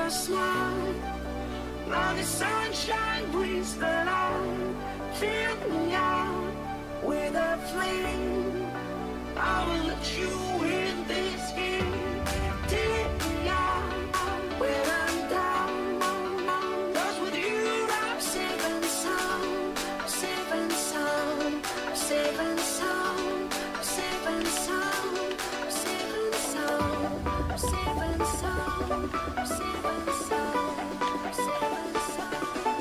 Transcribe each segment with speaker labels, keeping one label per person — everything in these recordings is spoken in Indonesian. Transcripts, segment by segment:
Speaker 1: your smile. Now the sunshine brings the light. Fill me out with a flame. I will let you in this game. Take me out when I'm down. 'Cause with you I'm safe and sound. Safe and sound. Safe and sound. Safe and sound. Safe and sound. Safe and sound. Safe and sound. Safe and sound.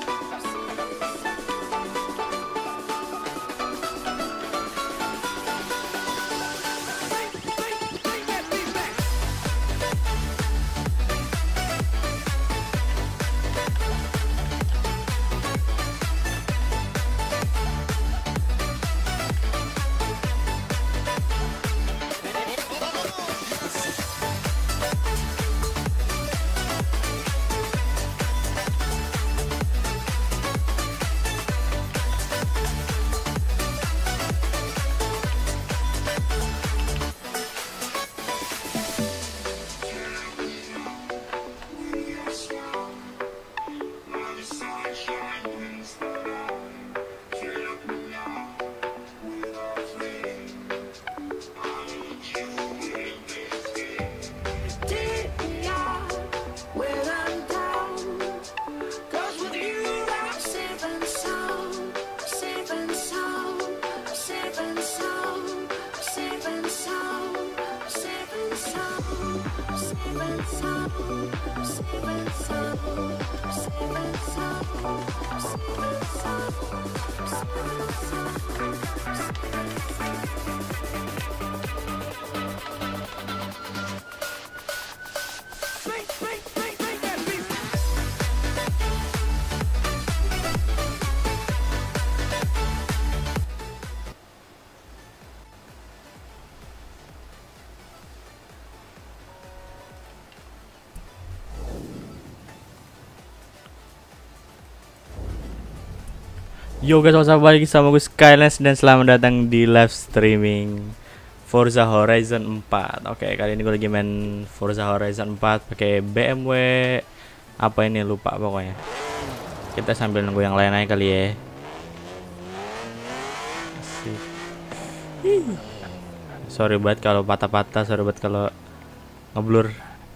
Speaker 2: Yo guys, what's up, balik lagi sama gue Skylens dan selamat datang di live streaming Forza Horizon 4. Oke, kali ini gue lagi main Forza Horizon 4 pakai BMW apa ini lupa pokoknya. Kita sambil nunggu yang lain aja kali ya. Asik. Sorry banget kalau patah-patah, sorry banget kalau ngeblur.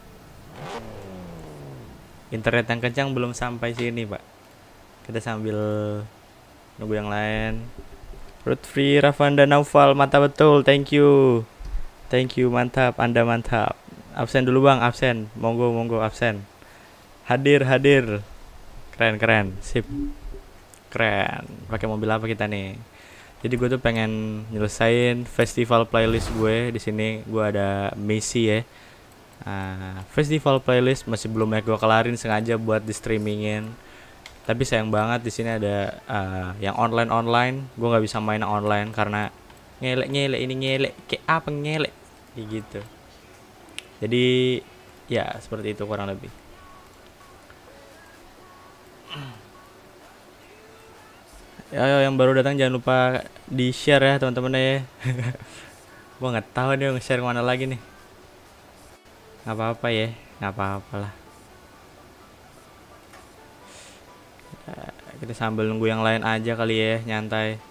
Speaker 2: Internet yang kencang belum sampai sini, Pak. Kita sambil nunggu yang lain. Lutfi Rafanda Naufal, mantap betul, thank you, mantap, Anda mantap. Absen dulu bang, absen, monggo absen. Hadir, keren, sip, keren. Pakai mobil apa kita nih? Jadi gue tuh pengen nyelesain festival playlist gue di sini. Gue ada misi ya. Festival playlist masih belum gue kelarin, sengaja buat di streamingin. Tapi sayang banget di sini ada yang online. Gue nggak bisa main online karena ngelek kayak apa ngelek kayak gitu. Jadi ya seperti itu kurang lebih. Ayo yang baru datang jangan lupa di share ya teman-teman ya. Gue nggak tahu dia nge-share kemana lagi nih. Nggak apa-apa ya, nggak apa-apa lah. Kita sambil nunggu yang lain aja kali ya, nyantai.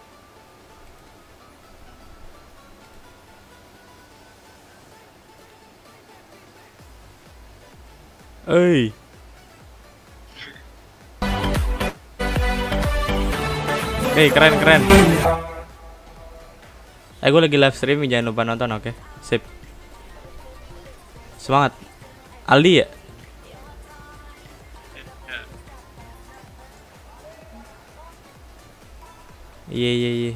Speaker 2: Keren. Gue lagi live streaming, jangan lupa nonton, oke? Sip. Semangat. Aldi ya? Iya.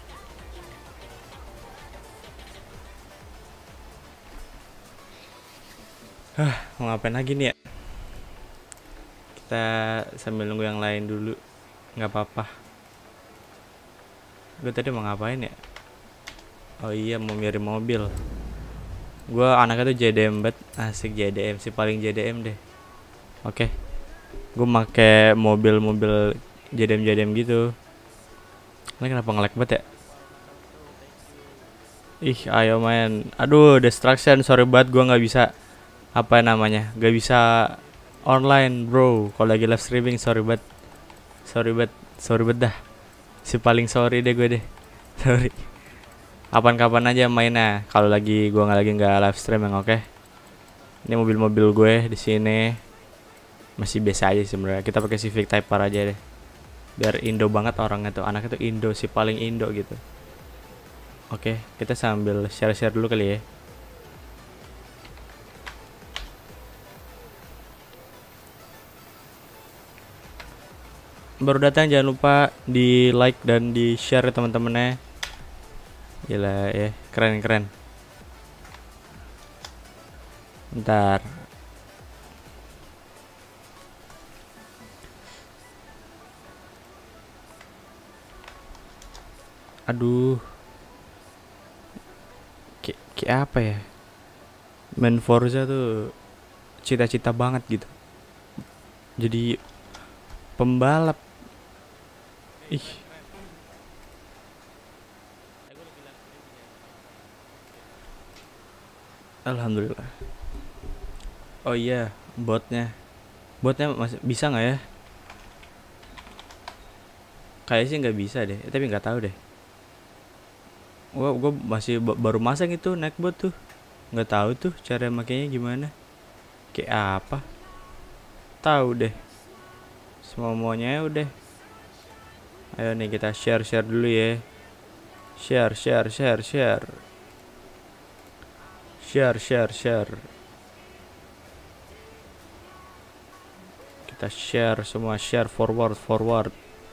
Speaker 2: Mau ngapain lagi nih ya? Kita sambil nunggu yang lain dulu. Nggak apa-apa. Gue tadi mau ngapain ya? Oh iya, mau mirip mobil. Gue anaknya tuh JDM banget. Asik JDM, sih paling JDM deh. Oke. Gue make mobil-mobil JDM gitu. Ini kenapa nge-lag banget ya? Ih, ayo main. Aduh, destruction. Sorry banget gue nggak bisa apa namanya? Gak bisa online bro. Kalau lagi live streaming sorry bet dah. Si paling sorry deh gue deh. Sorry. Kapan-kapan aja mainnya. Kalau lagi gue nggak live streaming, oke? Ini mobil-mobil gue di sini masih biasa aja sebenarnya. Kita pakai Civic Type R aja deh. Biar Indo banget orangnya tuh. Anaknya tuh Indo, si paling Indo gitu. Oke, kita sambil share-share dulu kali ya. Baru datang jangan lupa di like dan di share teman-temannya. Gila ya, keren. Bentar. Aduh. Kayak apa ya? Main Forza tuh cita-cita banget gitu. Jadi pembalap. Ih. Alhamdulillah. Oh iya, botnya masih bisa nggak ya? Kayaknya sih nggak bisa deh, tapi nggak tahu deh. Gue masih baru masang itu naik bot tuh, nggak tahu tuh cara makainya gimana. Kayak apa? Tahu deh. Semuanya udah. Ayo nih kita share dulu ya. Share. Kita share semua, share forward.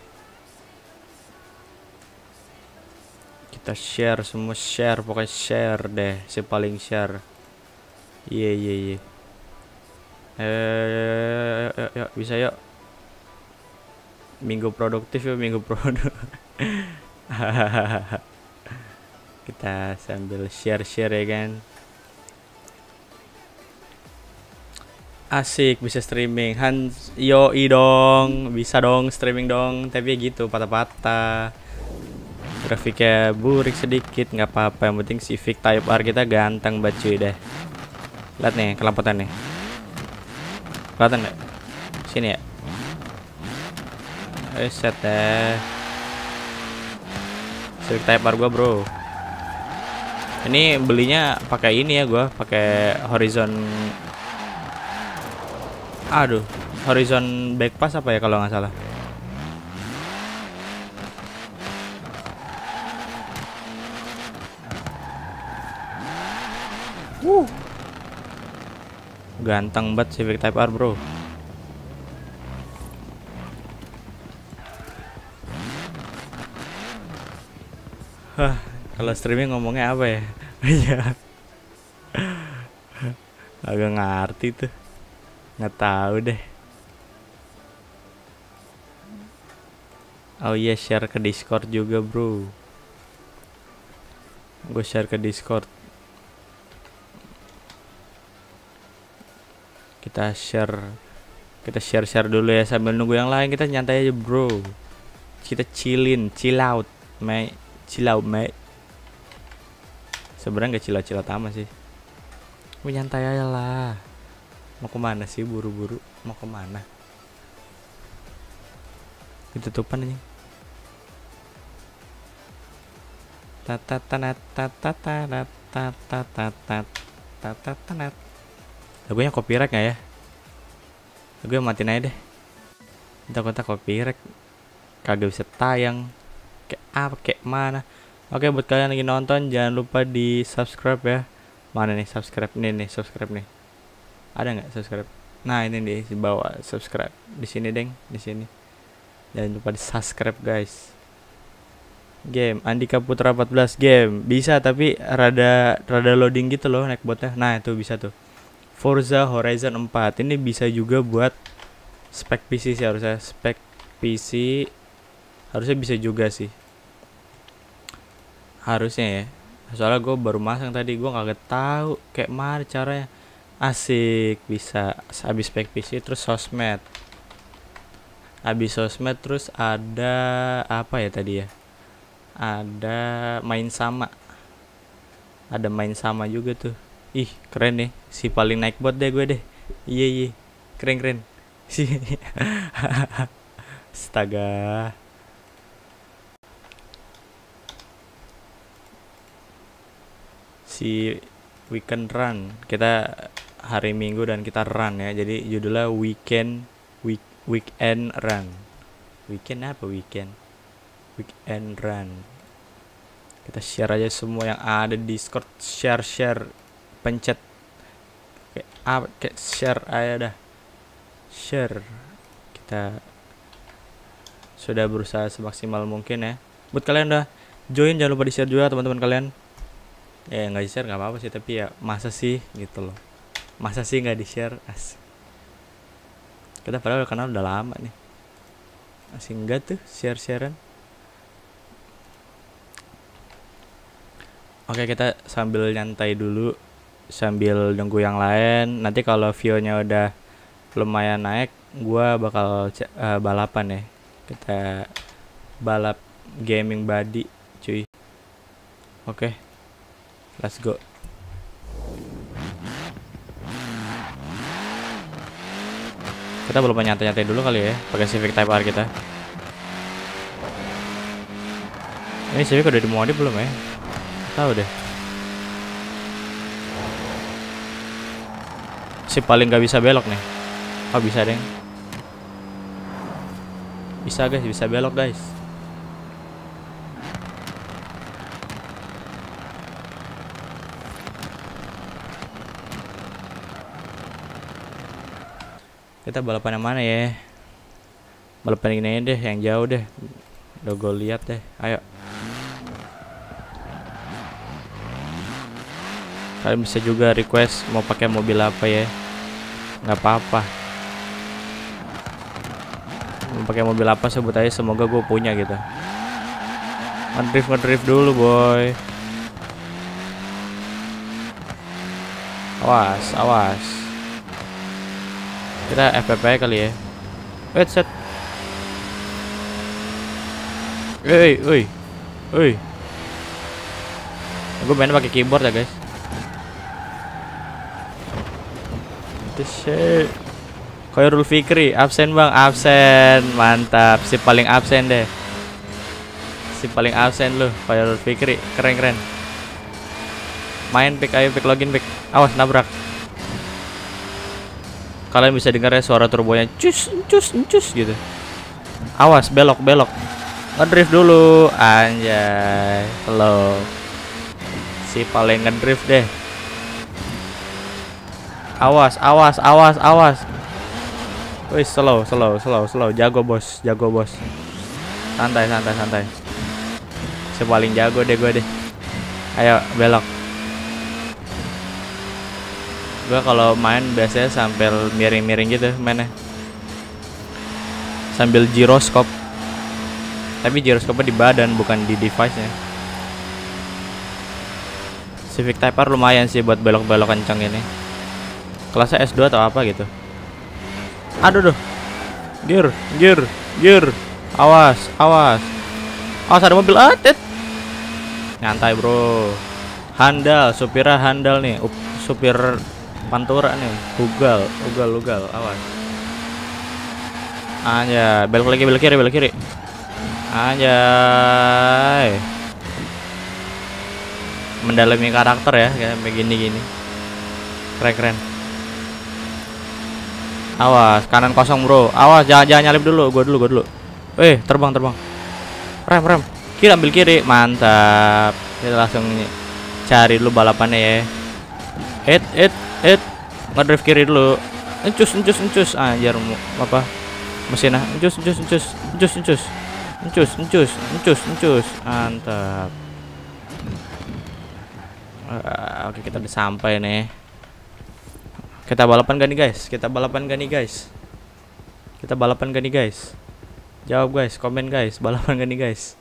Speaker 2: Kita share semua, share pokoknya share deh, si paling share. Iya. Yuk, bisa yuk. Minggu produktif yuk, minggu produk. Kita sambil share ya kan. Asik bisa streaming. Yoi dong, bisa dong streaming dong. Tapi ya gitu patah-patah. Grafiknya burik sedikit nggak apa-apa. Yang penting Civic Type R kita ganteng banget cuy deh. Lihat nih kelamputan nih. Kelihatan nggak? Sini ya. Set deh. Civic Type R gua bro. Ini belinya pakai ini ya gua, pakai Horizon. Aduh, Horizon Backpass apa ya kalau nggak salah. Ganteng banget Civic Type R bro. Hah, kalau streaming ngomongnya apa ya? Iya. Agak ngerti tuh. Nggak tahu deh. Oh iya, share ke Discord juga bro. Gue share ke Discord. Kita share dulu ya sambil nunggu yang lain. Kita nyantai aja bro. Kita chill out mate. Sebenarnya nggak chill out amat sih. Gue nyantai aja lah. Mau kemana sih buru-buru? Mau kemana? Ditutupan aja. Lagunya copyright nggak ya? Gue matiin aja deh. Entah copyright. Kagak bisa tayang. Kayak apa? Kayak mana? Oke, buat kalian lagi nonton jangan lupa di subscribe ya. Mana nih subscribe? Nih subscribe nih. Ada nggak subscribe? Nah ini di bawah subscribe. Di sini deng, di sini. Jangan lupa di subscribe guys. Game Andika Putra 14 game bisa tapi rada loading gitu loh naik botnya. Nah itu bisa tuh. Forza Horizon 4 ini bisa juga buat spek PC sih harusnya. Spek PC harusnya bisa juga sih. Harusnya ya. Soalnya gue baru masang tadi, gue nggak tahu kayak mana caranya. Asik bisa. Habis spek PC terus sosmed. Habis sosmed terus ada apa ya tadi ya? Ada main sama. Ada main sama juga tuh. Ih keren nih. Si paling naik bot deh gue deh. Iya. Keren. Si astaga. Si weekend run. Kita hari Minggu dan kita run ya. Jadi judulnya weekend run. Weekend apa weekend? Weekend run. Kita share aja semua yang ada di Discord. Share, pencet kayak share aja dah. Share. Kita sudah berusaha semaksimal mungkin ya. Buat kalian udah join, jangan lupa di share juga teman-teman kalian. Ya nggak di share nggak apa-apa sih, tapi ya masa sih gitu loh. Masa sih nggak di share? Asik. Kita padahal kenal udah lama nih, masih enggak tuh share-sharean. Oke, kita sambil nyantai dulu, sambil nunggu yang lain. Nanti kalau view-nya udah lumayan naik, gua bakal balapan ya. Kita balap gaming body, cuy. Oke, let's go. Kita belum nyantai-nyantai dulu kali ya, pakai Civic Type R kita. Ini Civic udah dimodif belum ya? Tahu deh. Si paling nggak bisa belok nih. Oh bisa deh. Bisa guys, bisa belok guys. Kita balapan yang mana ya? Balapan ini deh, yang jauh deh. Udah gue lihat deh. Ayo. Kalian bisa juga request mau pakai mobil apa ya? Nggak apa-apa. Mau pakai mobil apa sebut aja, semoga gue punya gitu. Ngedrift dulu boy. Awas. Kita FPP kali ya. Wait set. Oi. Gue main pakai keyboard ya guys. Shit. Khairul Fikri absen bang, absen, mantap, si paling absen deh, si paling absen loh, Khairul Fikri, keren. Main pick, ayo pick, login pick, awas nabrak. Kalian bisa dengar ya suara turbonya, cus gitu. Awas belok, ngedrift dulu, anjay, slow, si paling ngedrift deh. Awas. Wih, slow. Jago bos. Santai. Si paling jago deh gue deh. Ayo belok. Gue kalau main biasanya sambil miring gitu mainnya. Sambil giroskop. Tapi giroskopnya di badan bukan di device-nya. Civic Type R lumayan sih buat belok-belok kencang ini. Kelasnya S2 atau apa gitu. Aduh. Gear. Awas. Ada mobil atet. Nyantai, bro. Handal, supirnya handal nih. Supir Pantura nih. Ugal. Awas. Anjay, belok kiri. Anjay. Mendalami karakter ya, kayak begini. Keren. Awas, kanan kosong bro. Awas, jangan nyalip dulu. Gua dulu. Terbang. Rem. Ambil kiri. Mantap. Kita langsung cari dulu balapannya ya. Hit. Ngedrift kiri dulu. Encus. Anjir, apa? Mesinnya. Encus. Mantap. Oke, kita udah sampai nih. Kita balapan gak nih guys? Jawab guys, komen guys, balapan gak nih guys?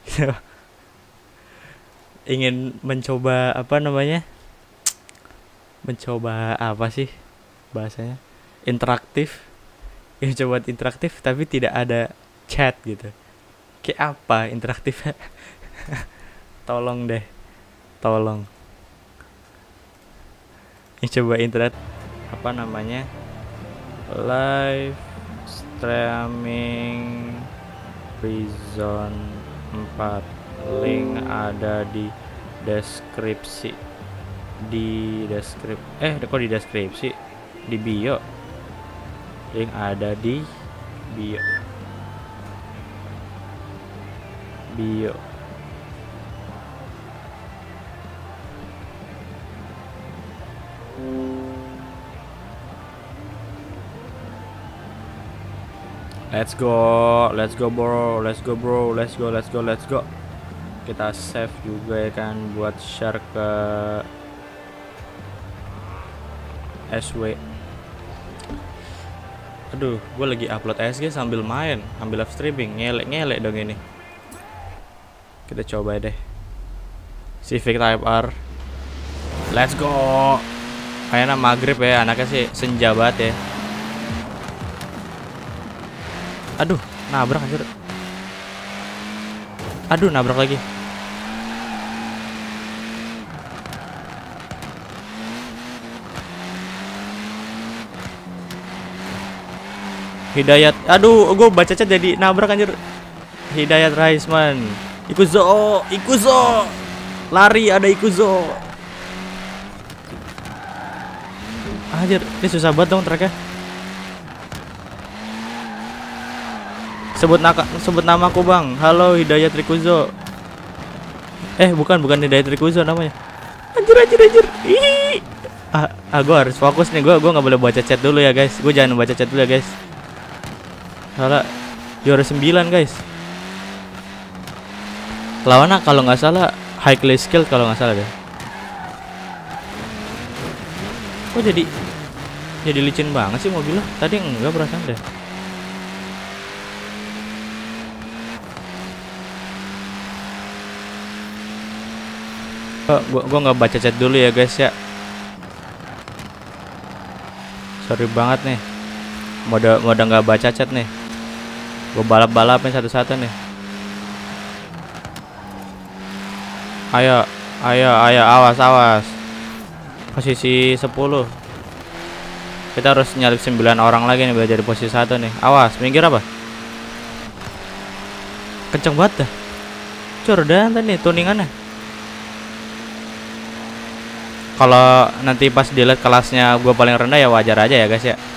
Speaker 2: Ingin mencoba apa namanya? Mencoba apa sih bahasanya? Interaktif. Ya coba interaktif tapi tidak ada chat gitu. Kayak apa interaktifnya? Tolong deh. Ya coba internet apa namanya, live streaming Prison 4, link ada di deskripsi. Kok di deskripsi? Di bio. Link ada di bio. Let's go bro. Kita save juga ya kan buat share ke SW. Aduh, gue lagi upload SG sambil main, sambil live streaming, ngelek dong ini. Kita coba deh. Civic Type R. Let's go. Kayaknya maghrib ya, anaknya sih senja banget ya. Aduh, nabrak anjir. Aduh, nabrak lagi. Hidayat, aduh, gue baca chat jadi nabrak anjir. Hidayat Raisman. Ikuzo, lari, ada Ikuzo. Anjir, ini susah banget dong tracknya. Sebut namaku bang. Halo Hidayat Rikuzo. Bukan Hidayat Rikuzo namanya. Anjir. Gue harus fokus nih. Gue nggak boleh baca chat dulu ya guys. Gue jangan baca chat dulu ya guys. Salah. Juara 9 guys. Lawannya kalau nggak salah high class skill kalau nggak salah deh. Kok jadi licin banget sih mobilnya. Tadi enggak perasaan deh. Gua nggak baca chat dulu ya guys ya. Sorry banget nih. Mode nggak baca chat nih. Gua balap-balapin satu-satu nih. Ayo, awas. Posisi 10. Kita harus nyalip 9 orang lagi nih biar jadi posisi 1 nih. Awas, minggir apa? Kenceng banget dah. Jordan nih tuningannya. Kalau nanti pas dilihat kelasnya gue paling rendah ya wajar aja ya guys ya.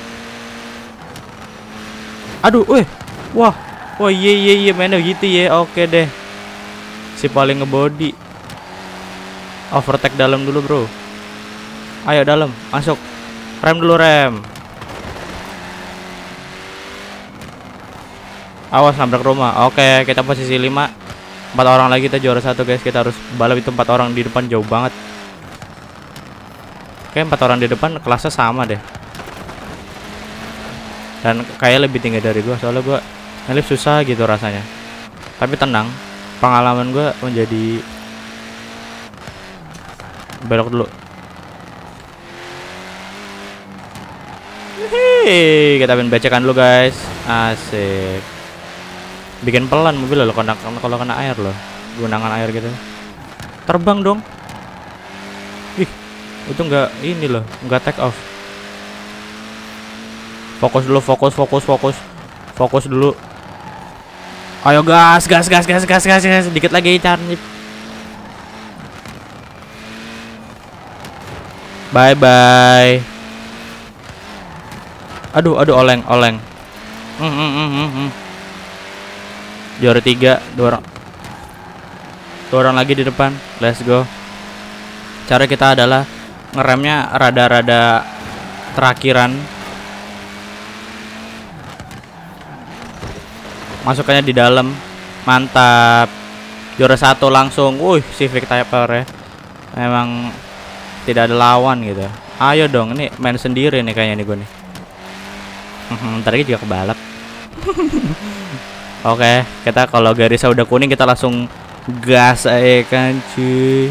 Speaker 2: Aduh, wah, iya mainnya gitu ya. Oke deh. Si paling ngebody. Overtake dalam dulu bro. Ayo dalam, masuk. Rem dulu rem. Awas nabrak rumah. Oke, kita posisi 5. 4 orang lagi kita juara 1 guys. Kita harus balap itu 4 orang di depan jauh banget. Kayak 4 orang di depan kelasnya sama deh. Dan kayak lebih tinggi dari gua. Soalnya gua ngelip susah gitu rasanya. Tapi tenang, pengalaman gua menjadi. Belok dulu. Hei, kita main becekan dulu guys. Asik. Bikin pelan mobil lo kalau kena air loh. Gunakan air gitu. Terbang dong. Itu enggak ini loh, enggak take off. Fokus dulu, fokus dulu. Ayo gas. Dikit lagi carnip. Bye. Aduh, oleng. Juara 3, 2 orang lagi di depan. Let's go. Cara kita adalah ngeremnya rada-rada terakhiran. Masukannya di dalam. Mantap. Juara 1 langsung. Civic Type R ya. Memang tidak ada lawan gitu. Ayo dong, ini main sendiri nih kayaknya nih gue nih. Ntar lagi juga kebalap. Oke, kita kalau garisnya udah kuning kita langsung gas aja kan cuy.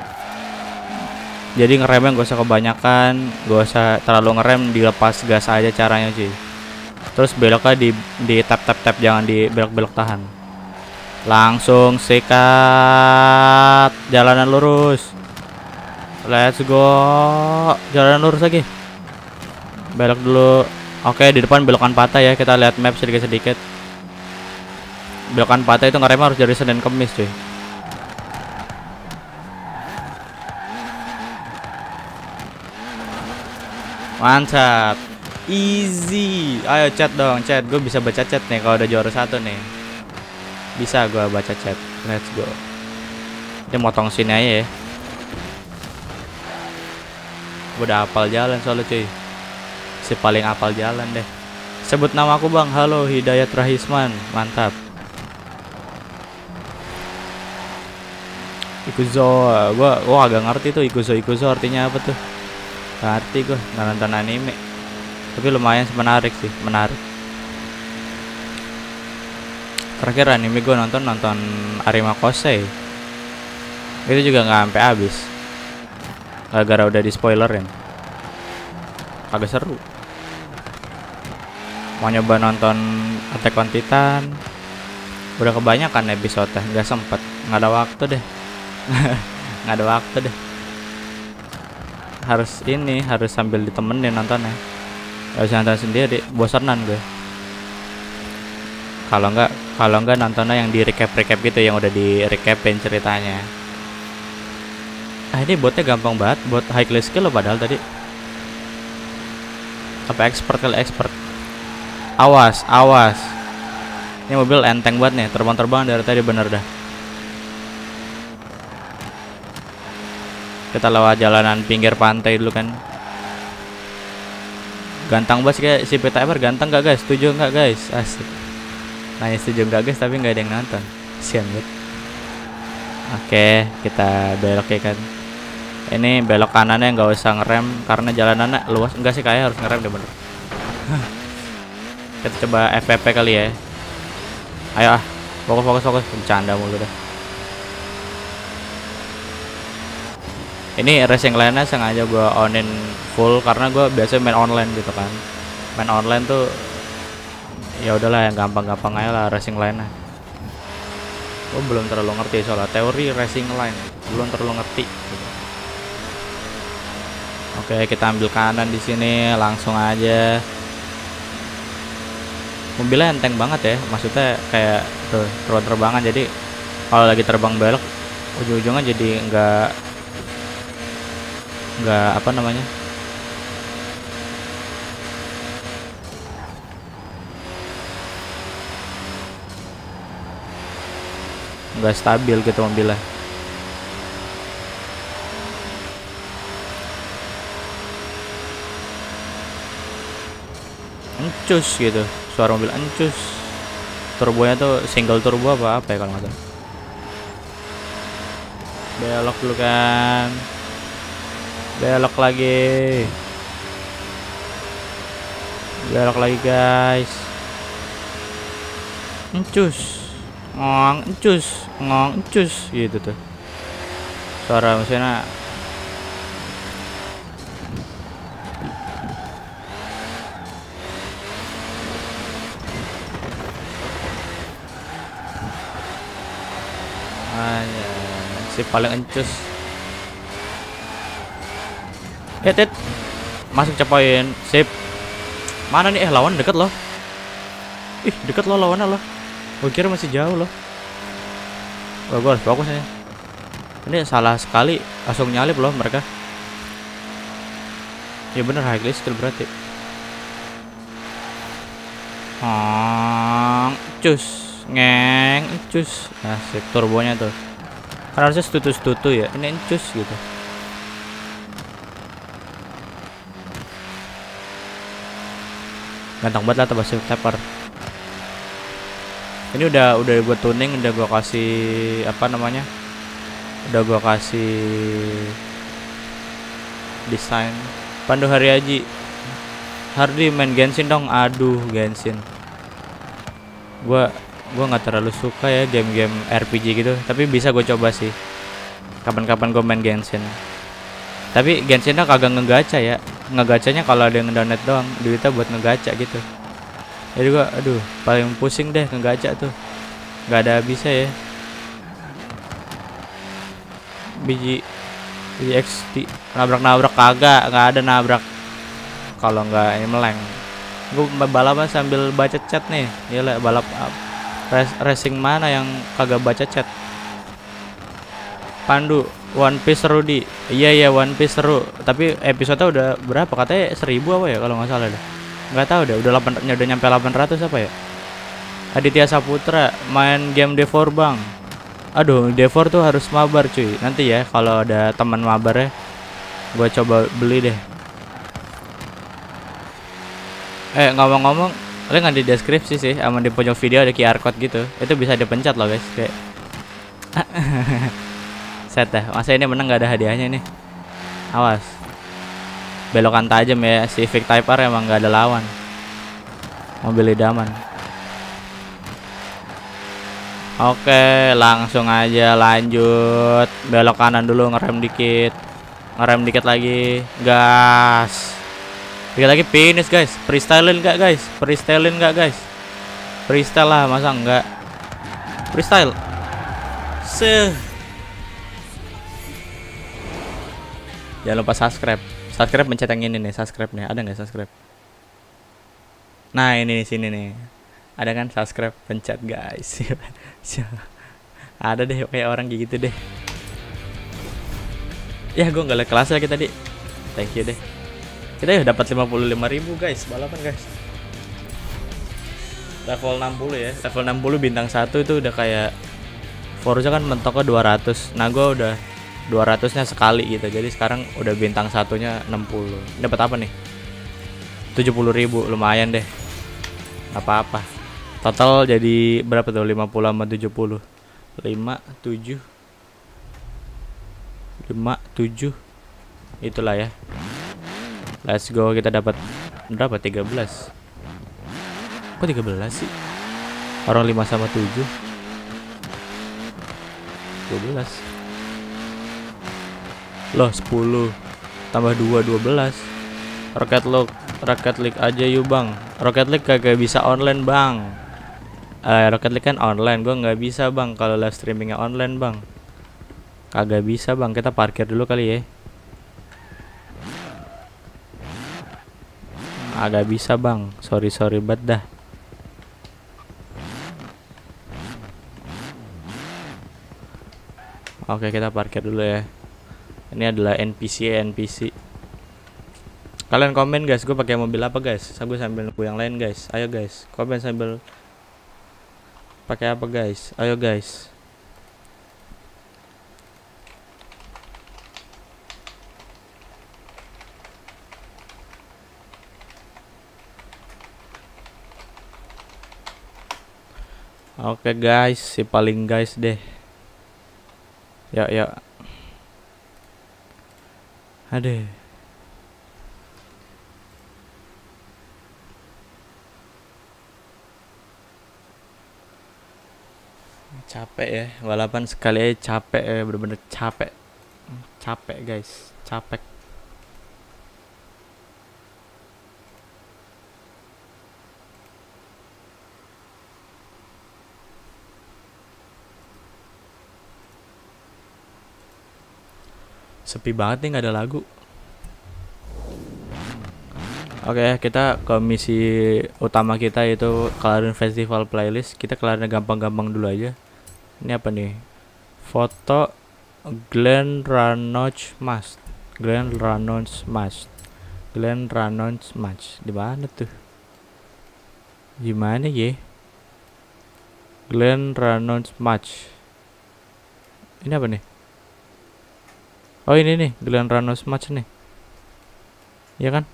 Speaker 2: Jadi ngeremnya gak usah kebanyakan, gak usah terlalu ngerem, dilepas gas aja caranya cuy. Terus beloknya di tap, jangan di belok tahan. Langsung sikat, jalanan lurus. Let's go. Jalanan lurus lagi. Belok dulu. Oke, di depan belokan patah ya. Kita lihat map sedikit-sedikit. Belokan patah itu ngerem harus dari Senin Kemis cuy. Mantap. Easy. Ayo chat dong, chat. Gue bisa baca chat nih kalau udah juara 1 nih. Bisa gue baca chat. Let's go. Ini motong sini aja ya. Gue udah hafal jalan soalnya cuy. Si paling hafal jalan deh. Sebut nama aku bang. Halo Hidayat Rahisman. Mantap. Ikuzo. Gua agak ngerti tuh Ikuzo artinya apa tuh. Gak ngerti gue. Nggak nonton anime. Tapi lumayan menarik sih. Menarik. Terakhir anime gue nonton Arima Kosei. Itu juga nggak sampai habis. Gara-gara udah di spoilerin. Agak seru. Mau nyoba nonton Attack on Titan. Udah kebanyakan episode, nggak sempet, nggak ada waktu deh. Nggak ada waktu deh. Harus sambil ditemenin nontonnya. Gak bisa nonton sendiri, bosanan gue. Kalau nggak nontonnya yang di recap gitu, yang udah di recapin ceritanya. Ini botnya gampang banget, bot high class skill loh padahal tadi. Apa expert kali expert. Awas. Ini mobil enteng banget nih, terbang dari tadi bener dah. Kita lewat jalanan pinggir pantai dulu kan. Ganteng banget kayak si PTMR, ganteng gak guys? Setuju nggak guys? Asik. Nanya setuju nggak guys, tapi nggak ada yang nonton. Sian banget. Oke, kita belok ya kan. Ini belok kanannya nggak usah ngerem karena jalanannya luas. Enggak sih, kayak harus ngerem deh bener. Kita coba FPP kali ya. Ayo fokus. Bercanda mulu dah. Ini racing line-nya sengaja gue onin full karena gue biasa main online gitu kan. Main online tuh ya udahlah yang gampang-gampang aja lah racing line-nya. Gue belum terlalu ngerti soal teori racing line, belum terlalu ngerti gitu. Oke, kita ambil kanan di sini langsung aja. Mobilnya enteng banget ya, maksudnya kayak tuh terbangan, jadi kalau lagi terbang belok ujung-ujungnya jadi nggak apa namanya, nggak stabil gitu mobilnya. Encus gitu, suara mobil encus. Turbonya tuh single turbo apa ya kalau nggak salah. Belok dulu kan, belok lagi guys. Encus ngong encus gitu tuh suara mesinnya. Si paling encus. Hit masuk cepoin, sip. Mana nih, lawan deket loh. Deket loh lawannya loh. Gue kira masih jauh loh. Gue harus fokus aja. Ini salah sekali langsung nyalip loh mereka. Ya bener, high class skill berarti. Cus ngeng cus. Asik turbonya tuh. Kan harusnya setutu ya. Ini cus gitu. Ganteng banget lah tebas taper. Ini udah gue tuning, udah gue kasih apa namanya? Udah gue kasih desain. Pandu Haryaji. Hardi main Genshin dong. Aduh, Genshin. Gua nggak terlalu suka ya game-game RPG gitu, tapi bisa gue coba sih. Kapan-kapan gue main Genshin. Tapi Genshinnya kagak ngegacha ya. Ngegacanya kalau ada yang download doang, duitnya buat ngegacha gitu. Jadi gua paling pusing deh ngegacha tuh. Nggak ada habisnya ya. Biji XT nabrak kagak, nggak ada nabrak. Kalau nggak ini meleng. Gue balapan sambil baca chat nih. Gila, balap racing mana yang kagak baca chat? Pandu, One Piece seru di. Iya One Piece seru. Tapi episode udah berapa? Katanya 1000 apa ya kalau nggak salah deh. Nggak tahu deh. Udah nyampe 800 apa ya? Aditya Saputra main game D4 bang. Aduh, D4 tuh harus mabar cuy. Nanti ya kalau ada teman mabar ya, gue coba beli deh. Ngomong-ngomong, link ada di deskripsi sih, sama di pojok video ada QR code gitu. Itu bisa dipencet loh guys, kayak. Set dah. Masa ini menang gak ada hadiahnya nih. Awas. Belokan tajam ya, Civic Type R emang gak ada lawan. Mobil idaman. Oke, langsung aja lanjut. Belok kanan dulu, ngerem dikit lagi, gas. Dikit lagi finish guys. Freestylein nggak guys? Freestyle lah, masa enggak? Freestyle. Jangan lupa subscribe. Pencet yang ini nih, subscribe nih. Ada nggak subscribe? Nah ini di sini nih. Ada kan subscribe, pencet guys. Ada deh kayak orang gitu deh. Ya gue nggak kelas lagi tadi. Thank you deh. Kita ya dapat 55.000 guys, balapan guys. Level 60 ya. Level 60 bintang 1 itu udah kayak Forza kan mentoknya 200. Nah gue udah 200-nya sekali gitu. Jadi sekarang udah bintang satunya 60. Dapat apa nih? 70.000, lumayan deh. Apa-apa. Total jadi berapa tuh? 50 sama 70. 5, 7. Itulah ya. Let's go, kita dapat berapa? 13. Kok 13 sih? Orang 5 sama 7. 12. Loh, 10 tambah 2, 12. Rocket League aja yuk bang. Rocket League kagak bisa online bang. Rocket League kan online, gua nggak bisa bang kalau live streamingnya online bang. Kagak bisa bang, kita parkir dulu kali ya. Agak bisa bang, sorry banget dah. Oke, kita parkir dulu ya. Ini adalah NPC. Kalian komen guys, gue pakai mobil apa guys? Gue sambil nunggu yang lain guys. Ayo guys, komen sambil pakai apa guys? Ayo guys. Oke guys, si paling guys deh. Yuk. Aduh. Capek ya, balapan sekali aja capek ya, bener-bener capek. Capek guys, capek. Sepi banget nih, nggak ada lagu. Oke, kita ke misi utama kita itu kelarin festival playlist. Kita kelarin gampang-gampang dulu aja. Ini apa nih? Foto Glenn Rannoch Match. Di mana tuh? Gimana ya? Glenn Rannoch Match. Ini apa nih? Oh ini nih, Glenn Rannoch Match nih. Iya kan?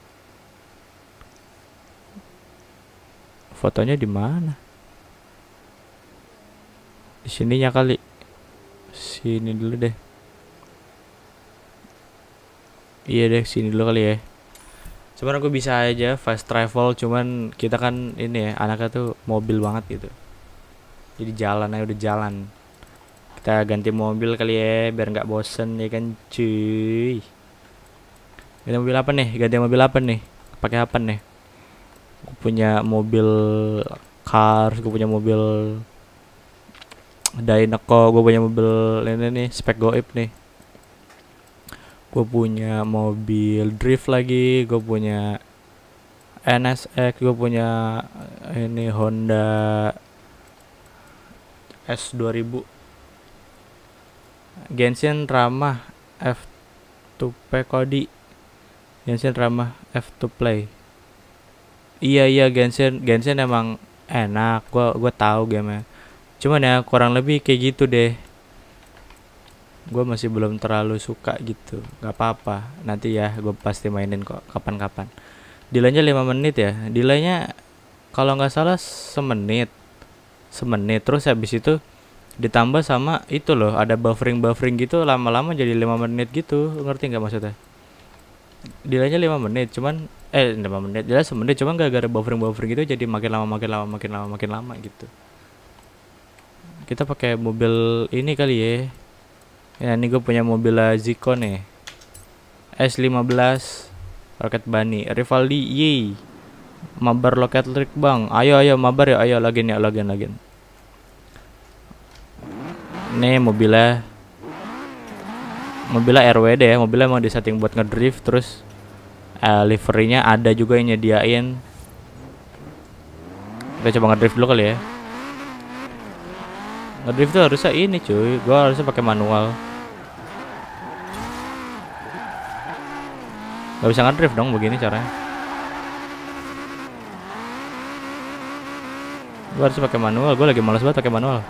Speaker 2: Fotonya di mana? Di sininya kali. Sini dulu deh. Iya deh, sini dulu kali ya. Sebenarnya gue bisa aja fast travel, cuman kita kan ini ya, anaknya tuh mobil banget gitu. Jadi jalan aja, udah jalan. Kita ganti mobil kali ya, biar nggak bosen ya kan cuy. Ganti mobil apa nih? Pakai apa nih? Gue punya mobil Cars, gue punya mobil Daihatsu, gue punya mobil ini nih, spek goib nih. Gue punya mobil drift lagi, gue punya NSX, gue punya ini Honda S2000. Genshin ramah F2P Kodi. Genshin ramah F2 Play. Iya Genshin emang enak. Gua tahu game-nya. Cuman ya kurang lebih kayak gitu deh. Gue masih belum terlalu suka gitu. Gak apa-apa, nanti ya gue pasti mainin kok kapan-kapan. Delaynya 5 menit ya. Delaynya kalau nggak salah semenit. Terus habis itu ditambah sama itu loh, ada buffering gitu, lama-lama jadi 5 menit gitu. Ngerti nggak maksudnya? Delaynya 5 menit cuman 5 menit jelas semenit, cuman gara-gara buffering gitu jadi makin lama gitu. Kita pakai mobil ini kali ya. Ya ini gue punya mobil Ziko nih, S15 Rocket Bunny Rivaldi. Yeay, mabar Rocket League bang. Ayo mabar ya, ayo login. Nih mobilnya RWD ya, mobilnya mau disetting buat ngedrift. Terus liverynya ada juga yang nyediain. Kita coba ngedrift dulu kali ya. Ngedrift tuh harusnya ini cuy, gua harusnya pakai manual. Gak bisa ngedrift dong begini caranya. Gua harus pakai manual, gua lagi malas banget pakai manual.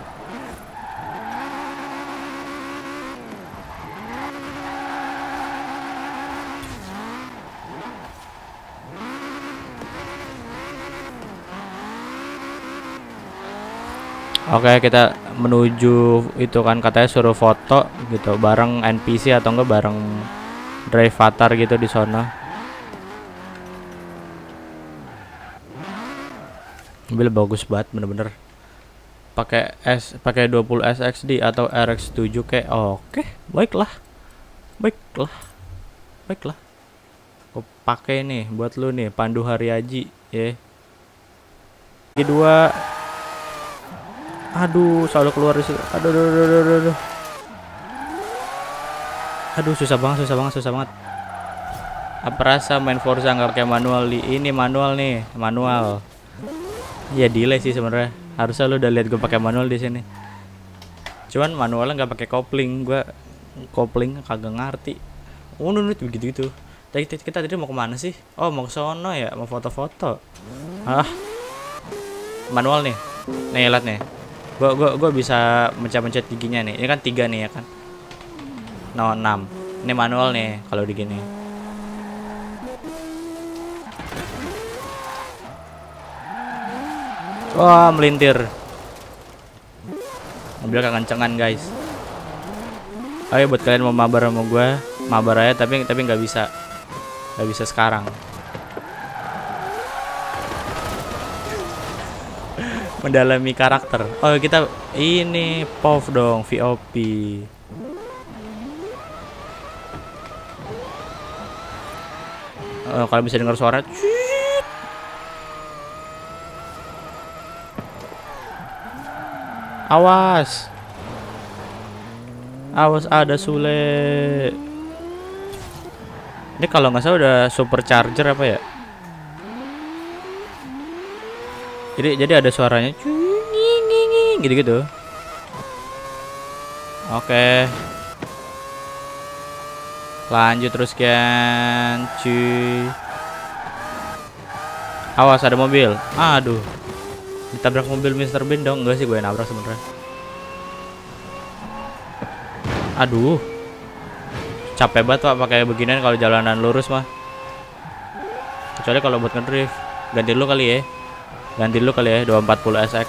Speaker 2: Oke, kita menuju itu kan, katanya suruh foto gitu bareng NPC atau enggak bareng Drive Avatar gitu di sana. Mobil bagus banget bener-bener. Pakai 20 SXD atau RX7 kayak oke, baiklah. Aku pakai nih buat lu nih, Pandu Haryaji ya. Kedua. Aduh, selalu keluar di situ. Aduh, susah banget. Apa rasa main Forza nggak pakai manual di ini? Manual. Ya delay sih sebenarnya. Harusnya lu udah lihat gue pakai manual di sini. Cuman manualnya nggak pakai kopling. Gue kopling kagak ngerti. Nunut begitu. Kita tadi mau kemana sih? Oh, mau ke sono ya, mau foto-foto. Manual nih. Nih lihat nih. Gue bisa mencet giginya nih. Ini kan 3 nih ya kan. 6. Ini manual nih kalau di gini. Wah, melintir. Mobil kekencengan, guys. Ayo buat kalian mau mabar sama gue, mabar aja tapi nggak bisa. Nggak bisa sekarang. Mendalami karakter. Oh, kita ini POV dong, VOP. Kalau bisa dengar suara. Awas ada Sule. Ini kalau nggak salah udah supercharger apa ya? Jadi ada suaranya gitu. Oke. Lanjut terus kan, cuy. Awas ada mobil. Aduh. Ditabrak mobil Mr. Bean dong. Enggak sih, gue nabrak sebenarnya. Aduh. Capek banget Pak pakai beginian kalau jalanan lurus mah. Kecuali kalau buat ngedrift. Ganti dulu kali ya. 240 SX.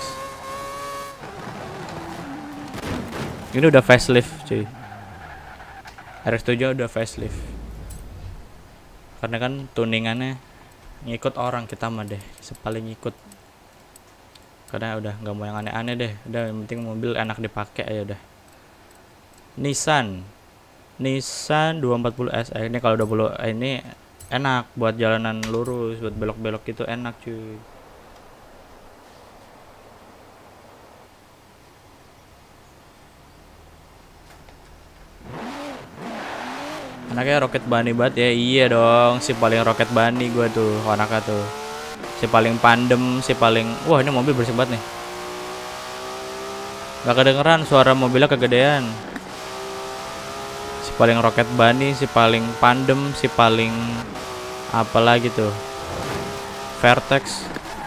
Speaker 2: Ini udah facelift cuy. RX7 udah facelift. Karena kan tuningannya ngikut orang, kita mah deh paling ngikut. Karena udah nggak mau yang aneh-aneh deh. Udah yang penting mobil enak dipakai aja udah. Nissan 240 SX ini kalau 20 ini enak buat jalanan lurus, buat belok-belok gitu enak cuy. Anaknya Rocket Bunny banget ya. Iya dong, si paling Rocket Bunny gue tuh anaknya tuh. si paling pandem, si paling, wah ini mobil bersih banget nih. Gak kedengeran suara mobilnya, kegedean. Si paling roket bunny, si paling pandem, si paling apa lagi tuh, Vertex.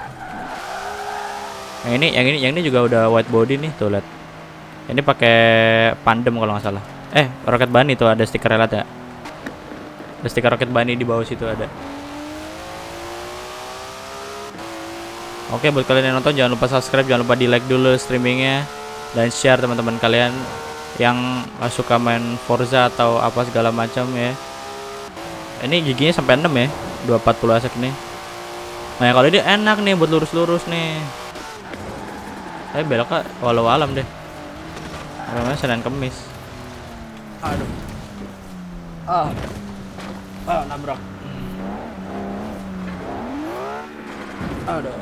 Speaker 2: Yang ini juga udah white body nih, tuh lihat. Ini pakai pandem kalau nggak salah. Roket bunny tuh ada stiker relat ya. Ada stiker roket bunny di bawah situ ada. Oke, buat kalian yang nonton jangan lupa subscribe, jangan lupa di like dulu streamingnya dan share teman-teman kalian yang suka main Forza atau apa segala macam ya. Ini giginya sampai 6 ya, 240 asek nih. Nah kalau ini enak nih buat lurus-lurus nih. Tapi beloknya walau alam deh. Namanya Senin Kemis. Aduh. Nabrak. Aduh.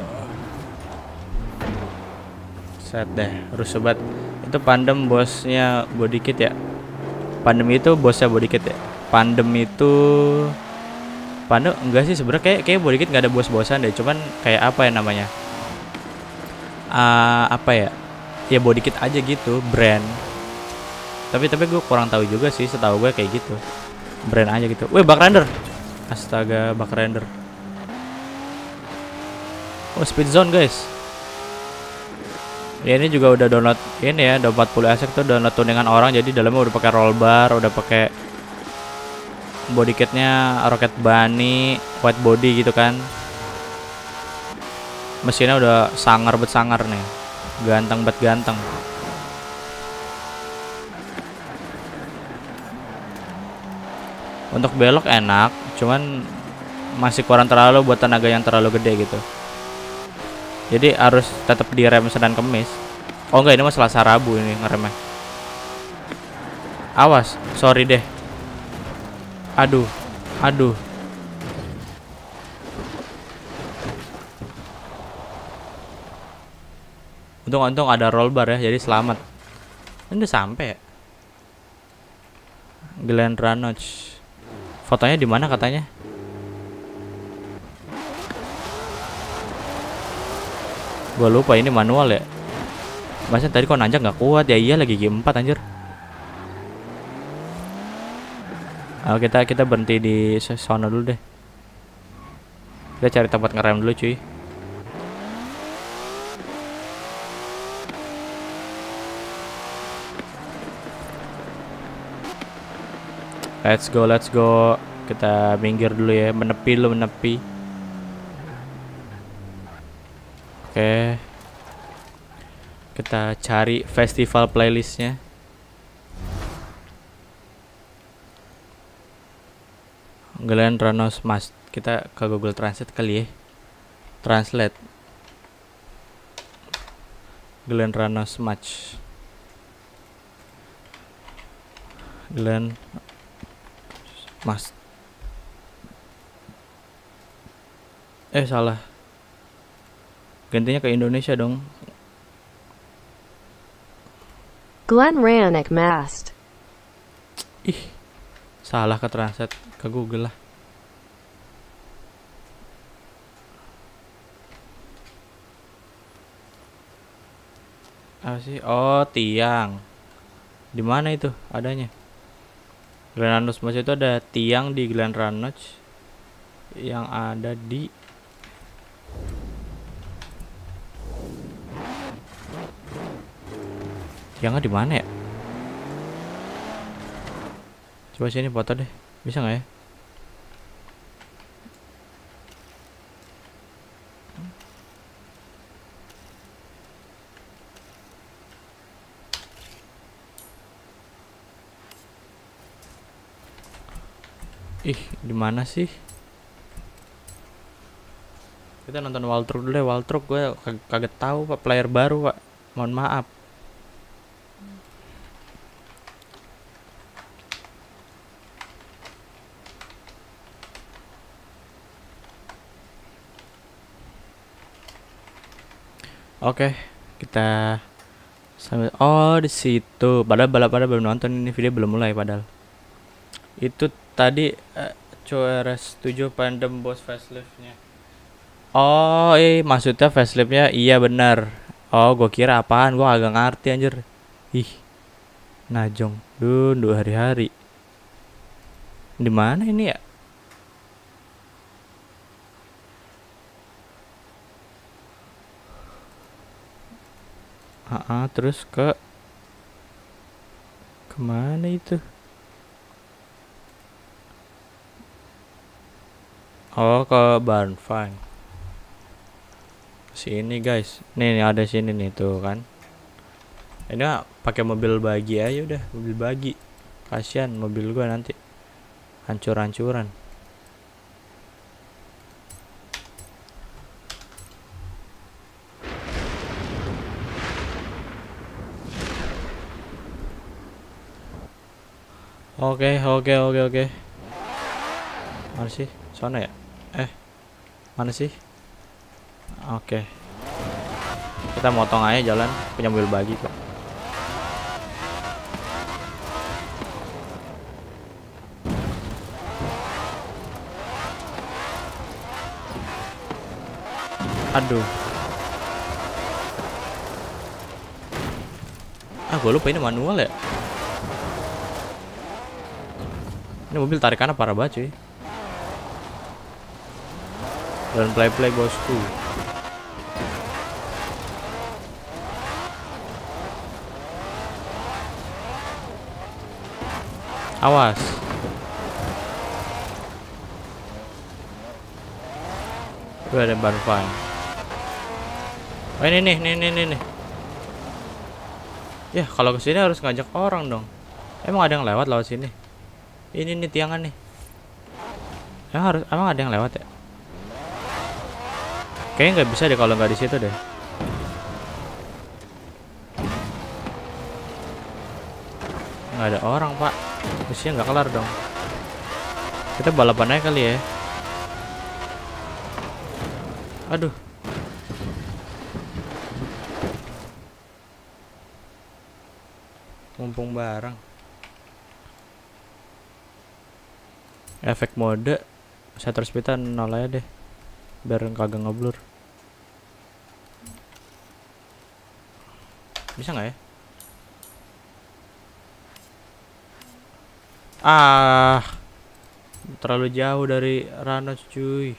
Speaker 2: Set deh, rusuh banget. Itu Pandem bosnya body kit ya. Pandem itu bosnya body kit ya. Pandem itu enggak sih sebenarnya, kayak body kit nggak ada bos-bosan deh. Cuman kayak apa ya namanya? Apa ya? Ya body kit aja gitu, brand. Tapi gue kurang tahu juga sih, setahu gue kayak gitu. Brand aja gitu. Wih, bug render. Astaga, bug render. Oh, speed zone, guys. Ya ini juga udah download ini ya, udah 40 asek tuh download tuningan orang, jadi dalamnya udah pakai roll bar, udah pakai body kitnya roket bunny, white body gitu kan. Mesinnya udah sangar nih, ganteng bet ganteng. Untuk belok enak, cuman masih kurang terlalu buat tenaga yang terlalu gede gitu. Jadi harus tetap direm Senin Kemis. Oh enggak, ini mah Selasa Rabu ini ngeremnya. Awas, sorry deh. Aduh. Untung ada roll bar ya, jadi selamat. Ini udah sampai ya. Glen Ranch. Fotonya di mana katanya? Gua lupa ini manual ya. Masa tadi kok nanjak nggak kuat ya? Iya lagi G4 anjir. Kita berhenti di sana dulu deh. Kita cari tempat ngerem dulu cuy. Let's go. Kita minggir dulu ya, menepi. Oke. Kita cari festival playlistnya. Glen Ranos Mas. Kita ke Google Translate kali ya. Translate Glen Ranos Match. Glen Mas. Salah. Gantinya ke Indonesia dong.
Speaker 3: Glen Rannoch Mast.
Speaker 2: Salah ke translate ke Google lah. Apa sih? Oh, tiang. Di mana itu adanya? Glen Rannoch Mas itu ada tiang di Glen Rannoch yang ada di tiangnya di mana ya? Coba sini foto deh. Bisa nggak ya? Di mana sih? Kita nonton walkthrough dulu deh. Walkthrough gue kaget tahu Pak, player baru Pak. Mohon maaf. Oke, kita sambil di situ. Padahal belum nonton, ini video belum mulai padahal. Itu tadi CRS 7 Pandem boss faceliftnya. Oh, maksudnya faceliftnya iya benar. Oh, gua kira apaan? Gua agak ngerti anjir. Ih, Najong. Duh hari-hari. Di mana ini ya? Terus kemana itu? Oh, ke Barnfine. Sini guys. Nih ada sini nih tuh kan. Ini pakai mobil bagi aja udah, mobil bagi. Kasihan mobil gua nanti hancur-hancuran. Oke. Mana sih? Sana ya? Mana sih? Oke. Kita motong aja jalan, punya mobil bagi kok. Aduh. Gue lupa ini manual ya. Ini mobil tarikannya parah banget cuy. Dan play bosku. Awas. Gue ada Barnfine. Oh ini nih. Ya kalau kesini harus ngajak orang dong. Emang ada yang lewat sini? Ini nih tiangan nih. Emang ada yang lewat ya? Kayaknya nggak bisa deh kalau nggak di situ deh. Nggak ada orang pak. Misinya nggak kelar dong. Kita balapan aja kali ya. Aduh. Mumpung barang. Efek mode shutter speed 0 aja deh. Biar kagak ngeblur. Bisa nggak ya? Terlalu jauh dari Ranos cuy.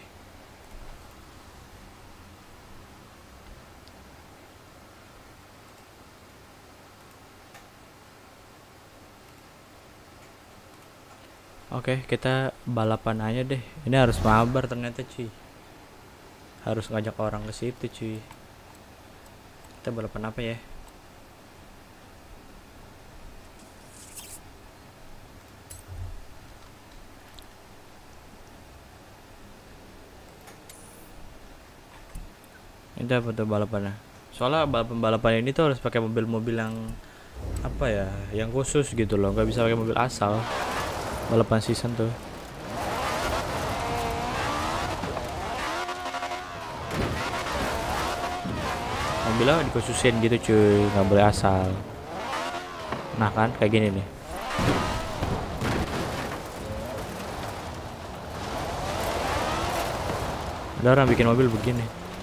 Speaker 2: Oke, kita balapan aja deh. Ini harus mabar ternyata cuy. Harus ngajak orang ke situ cuy. Kita balapan apa ya? Ini apa tuh balapannya? Soalnya balapan ini tuh harus pakai mobil-mobil yang apa ya? Yang khusus gitu loh. Nggak bisa pakai mobil asal. Balapan season tuh. Mobilnya dikhususin gitu cuy, nggak boleh asal. Nah kan kayak gini nih. Ada orang bikin mobil begini.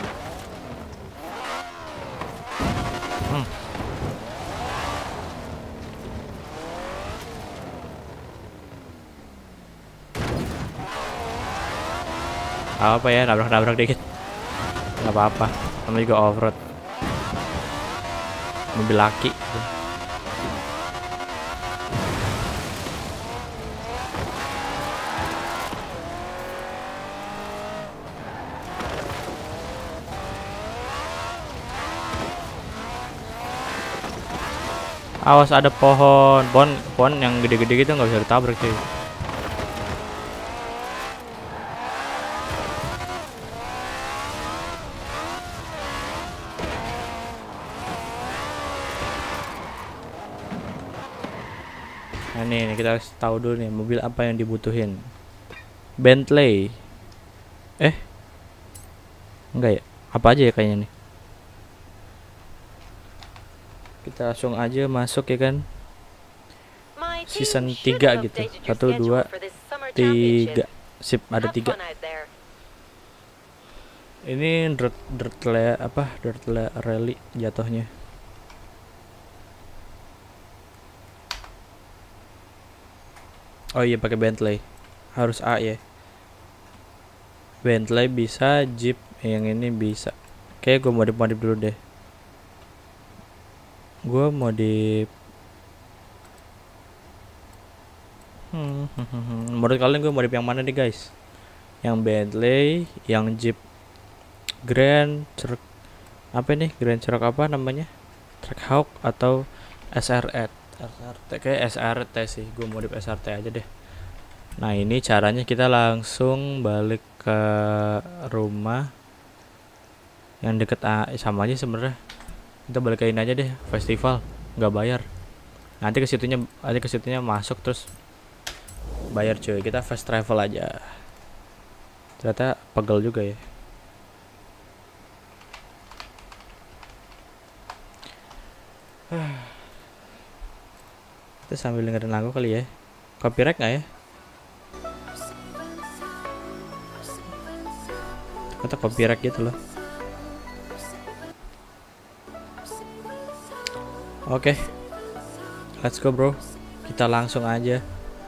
Speaker 2: Apa ya, nabrak dikit nggak apa-apa, namanya juga off-road, mobil laki. Awas ada pohon yang gede-gede gitu nggak bisa ditabrak cuy. Nah ini kita tahu dulu nih mobil apa yang dibutuhin. Bentley. Enggak ya? Apa aja ya kayaknya nih. Kita langsung aja masuk ya kan. Season 3 gitu. 1, 2, 3. Sip, ada 3. Ini dirt rally jatuhnya. Oh iya pakai Bentley. Harus A ya. Bentley bisa, Jeep yang ini bisa. Kayak gue modif dulu deh. Gue modif. Menurut kalian gue modif yang mana nih guys? Yang Bentley, yang Jeep Grand Cherokee apa nih? Grand Cherokee apa namanya? Trackhawk atau SRT? Kayak SRT sih. Gue modif SRT aja deh. Nah ini caranya kita langsung balik ke rumah yang deket sama aja sebenarnya. Kita balik ke ini aja deh, festival nggak bayar. Nanti ke situnya masuk terus bayar cuy. Kita fast travel aja. Ternyata pegel juga ya. Kita sambil dengerin lagu kali ya. Copyright nggak ya? Kita copyright gitu loh. Oke, let's go bro. Kita langsung aja.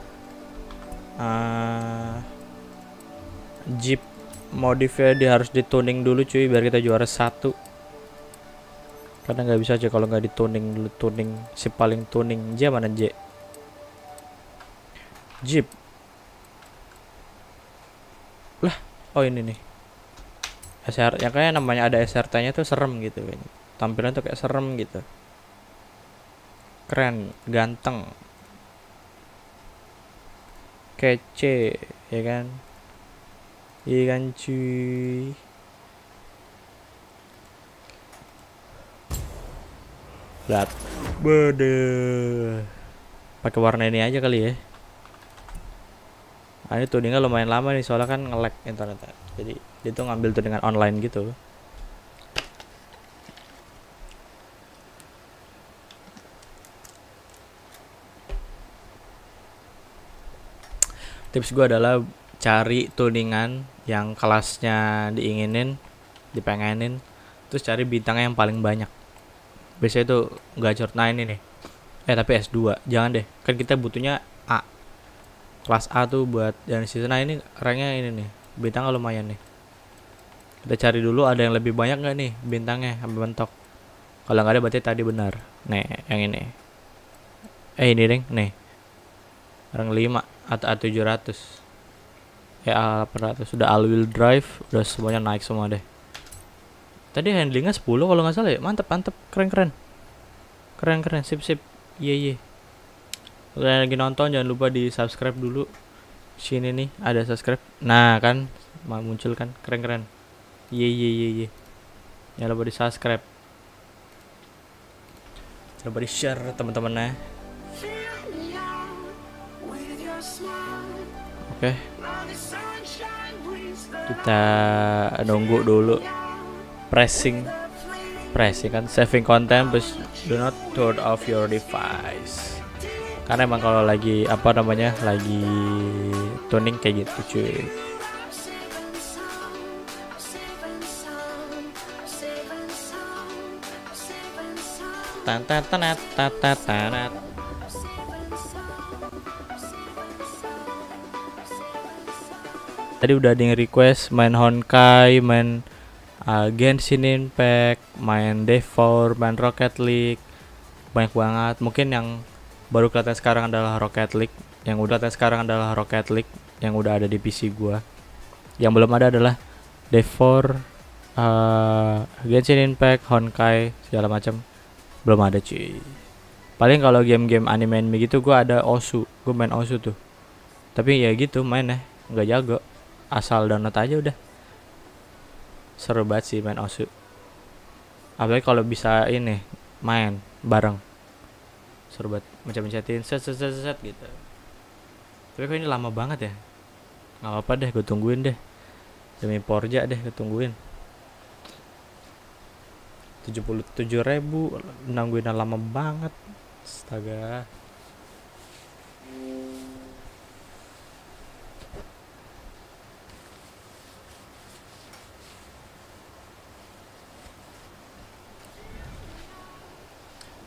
Speaker 2: Jeep modifnya dia harus dituning dulu cuy biar kita juara 1. Karena nggak bisa aja kalau nggak dituning dulu. Tuning si paling tuning J mana J? Jeep. Lah, oh ini nih. SR yang kayak namanya ada SRT-nya tuh serem gitu kayaknya. Tampilan tuh kayak serem gitu. Keren, ganteng. Kece, ya kan? Iya kan cuy. Lihat. Bede. Pakai warna ini aja kali ya. Ini tuningnya lumayan lama nih soalnya kan nge-lag internetnya. Jadi dia tuh ngambil tudingan online gitu. Tips gue adalah cari tuningan yang kelasnya dipengenin, terus cari bintangnya yang paling banyak. Biasanya itu gacor. Nah ini nih. Tapi S2 jangan deh. Kan kita butuhnya A. Kelas A tuh buat yang season. Nah ini ranknya ini nih. Bintangnya lumayan nih. Kita cari dulu ada yang lebih banyak nggak nih bintangnya sampai mentok. Kalau nggak ada berarti tadi benar. Nih yang ini. Ini deng nih. Rank 5 atau A700. A800 sudah all wheel drive, udah semuanya naik semua deh. Tadi handlingnya 10 kalau nggak salah ya. Mantep, keren. Sip. Iya. Kalian lagi nonton jangan lupa di subscribe dulu. Sini nih ada subscribe. Nah kan muncul kan keren. Iya. Jangan lupa di subscribe. Coba di share teman-temannya. Oke. Kita nunggu dulu. Pressing kan saving content, please do not turn off your device. Karena emang kalau lagi lagi tuning kayak gitu cuy. Tanat. Tadi udah ada yang request main Honkai, main Genshin Impact, main Dev4, main Rocket League. Banyak banget. Mungkin yang baru kelihatan sekarang adalah Rocket League. Yang udah ada di PC gua. Yang belum ada adalah Dev4, Genshin Impact, Honkai, segala macam. Belum ada cuy. Paling kalau game-game anime gitu gua ada Osu. Gua main Osu tuh. Tapi ya gitu mainnya, nggak jago. Asal download aja udah. Seru banget sih main Osu. Apalagi kalau bisa ini main bareng. Seru banget. Mencet-mencetin set gitu. Tapi kok ini lama banget ya. Nggak apa-apa deh, gue tungguin deh. Demi Porja deh, gue tungguin. 77.000 nungguin lama banget. Astaga.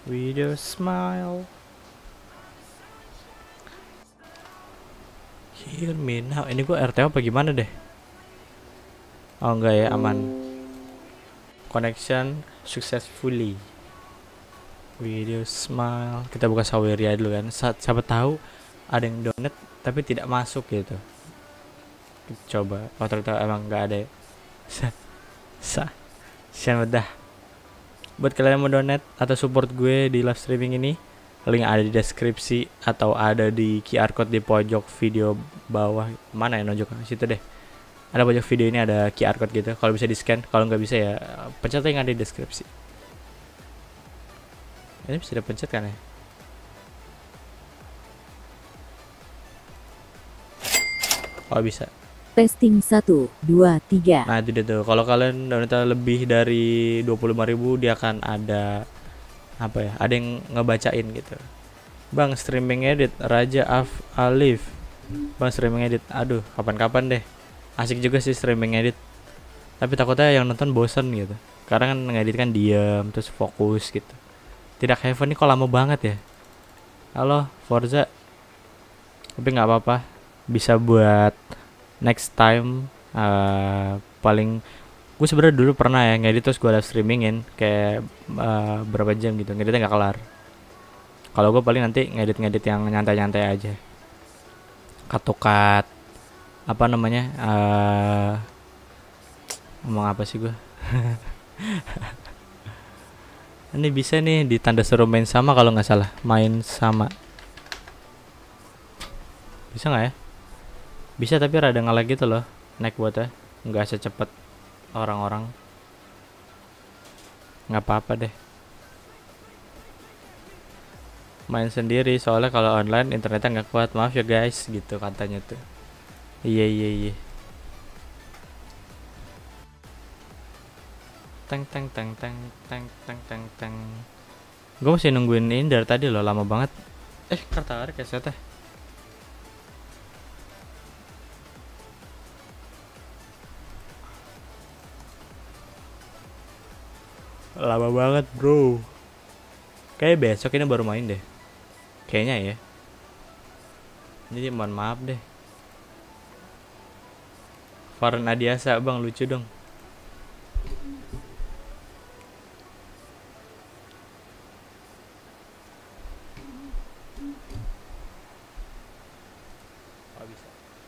Speaker 2: with your smile. Hear me now. Ini gua RTO apa gimana deh? Oh enggak ya, aman. Connection successfully. With your smile. Kita buka Saweria dulu kan. Siapa tahu ada yang donate tapi tidak masuk gitu. Coba. Oh ternyata emang nggak ada ya. Dah. Buat kalian yang mau donate atau support gue di live streaming ini, link ada di deskripsi atau ada di QR code di pojok video bawah. Mana ya nojok situ deh. Ada pojok video ini ada QR code gitu. Kalau bisa di scan, kalau nggak bisa ya pencet yang ada di deskripsi. Ini bisa dipencet kan ya? Oh bisa.
Speaker 4: Testing 1, 2, 3.
Speaker 2: Nah itu dia tuh. Kalau kalian donate lebih dari 25.000 dia akan ada apa ya? Ada yang ngebacain gitu. Bang streaming edit Raja Alif. Bang streaming edit. Aduh, kapan-kapan deh. Asik juga sih streaming edit. Tapi takutnya yang nonton bosen gitu. Karena kan ngedit kan diam terus fokus gitu. Tidak Heaven ini kok lama banget ya. Halo Forza. Tapi nggak apa-apa. Bisa buat next time. Paling gue sebenarnya dulu pernah ya ngedit terus gue live streamingin kayak berapa jam gitu. Ngeditnya nggak kelar. Kalau gue paling nanti ngedit yang nyantai-nyantai aja. Cut apa namanya? Ngomong apa sih gue? Ini bisa nih ditanda suruh main sama kalau nggak salah. Main sama. Bisa nggak ya? Bisa tapi rada nge-lag gitu loh. Naik buatnya. Nggak secepat orang-orang. Nggak apa-apa deh. Main sendiri soalnya kalau online internetnya nggak kuat. Maaf ya guys gitu katanya tuh. Iya. Teng. Gue masih nungguin ini dari tadi loh, lama banget. Tertarik ya saya teh. Lama banget bro. Kayak besok ini baru main deh. Kayaknya ya. Jadi mohon maaf deh. Farhan Adiasa bang lucu dong. Oh bisa.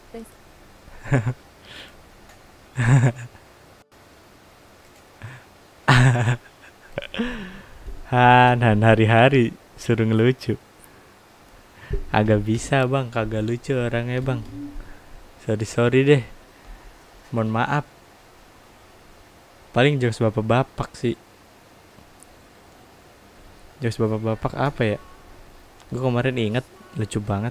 Speaker 2: Han hari-hari suruh ngelucu. Agak bisa bang, kagak lucu orangnya bang. Sorry deh. Mohon maaf. Paling jokes bapak-bapak sih. Jokes bapak-bapak apa ya? Gue kemarin inget lucu banget.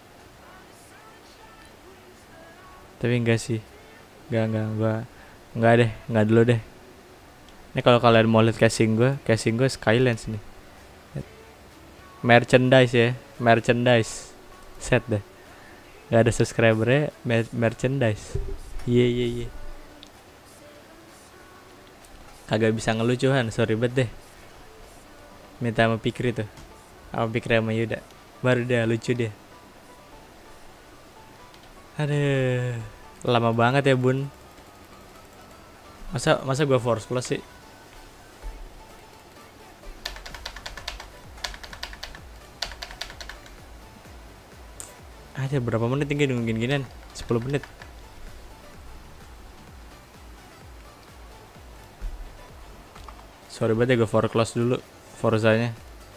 Speaker 2: Tapi enggak sih. Enggak deh, enggak dulu deh. Ini kalau kalian mau lihat casing gue Skylands nih. Merchandise ya, merchandise set deh. Gak ada subscribernya, merchandise. Iya. Kagak bisa ngelucuhan, sorry banget deh. Minta sama Pikri tuh, sama Pikri sama Yuda. Baru dia lucu dia. Aduh, lama banget ya bun. Masa gue force plus sih? Ada berapa menit tinggi nungguin ginian? 10 menit. Sorry banget ya gue for close dulu Forzanya.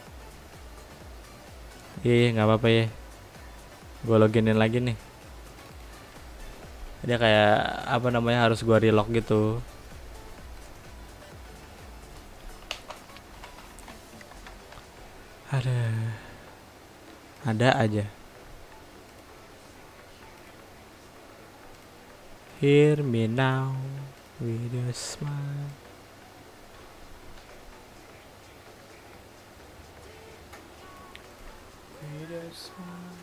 Speaker 2: Iya nggak apa-apa ya. Gue loginin lagi nih. Dia kayak apa namanya harus gue relock gitu. Ada aja. Hear me now with a smile. With a smile.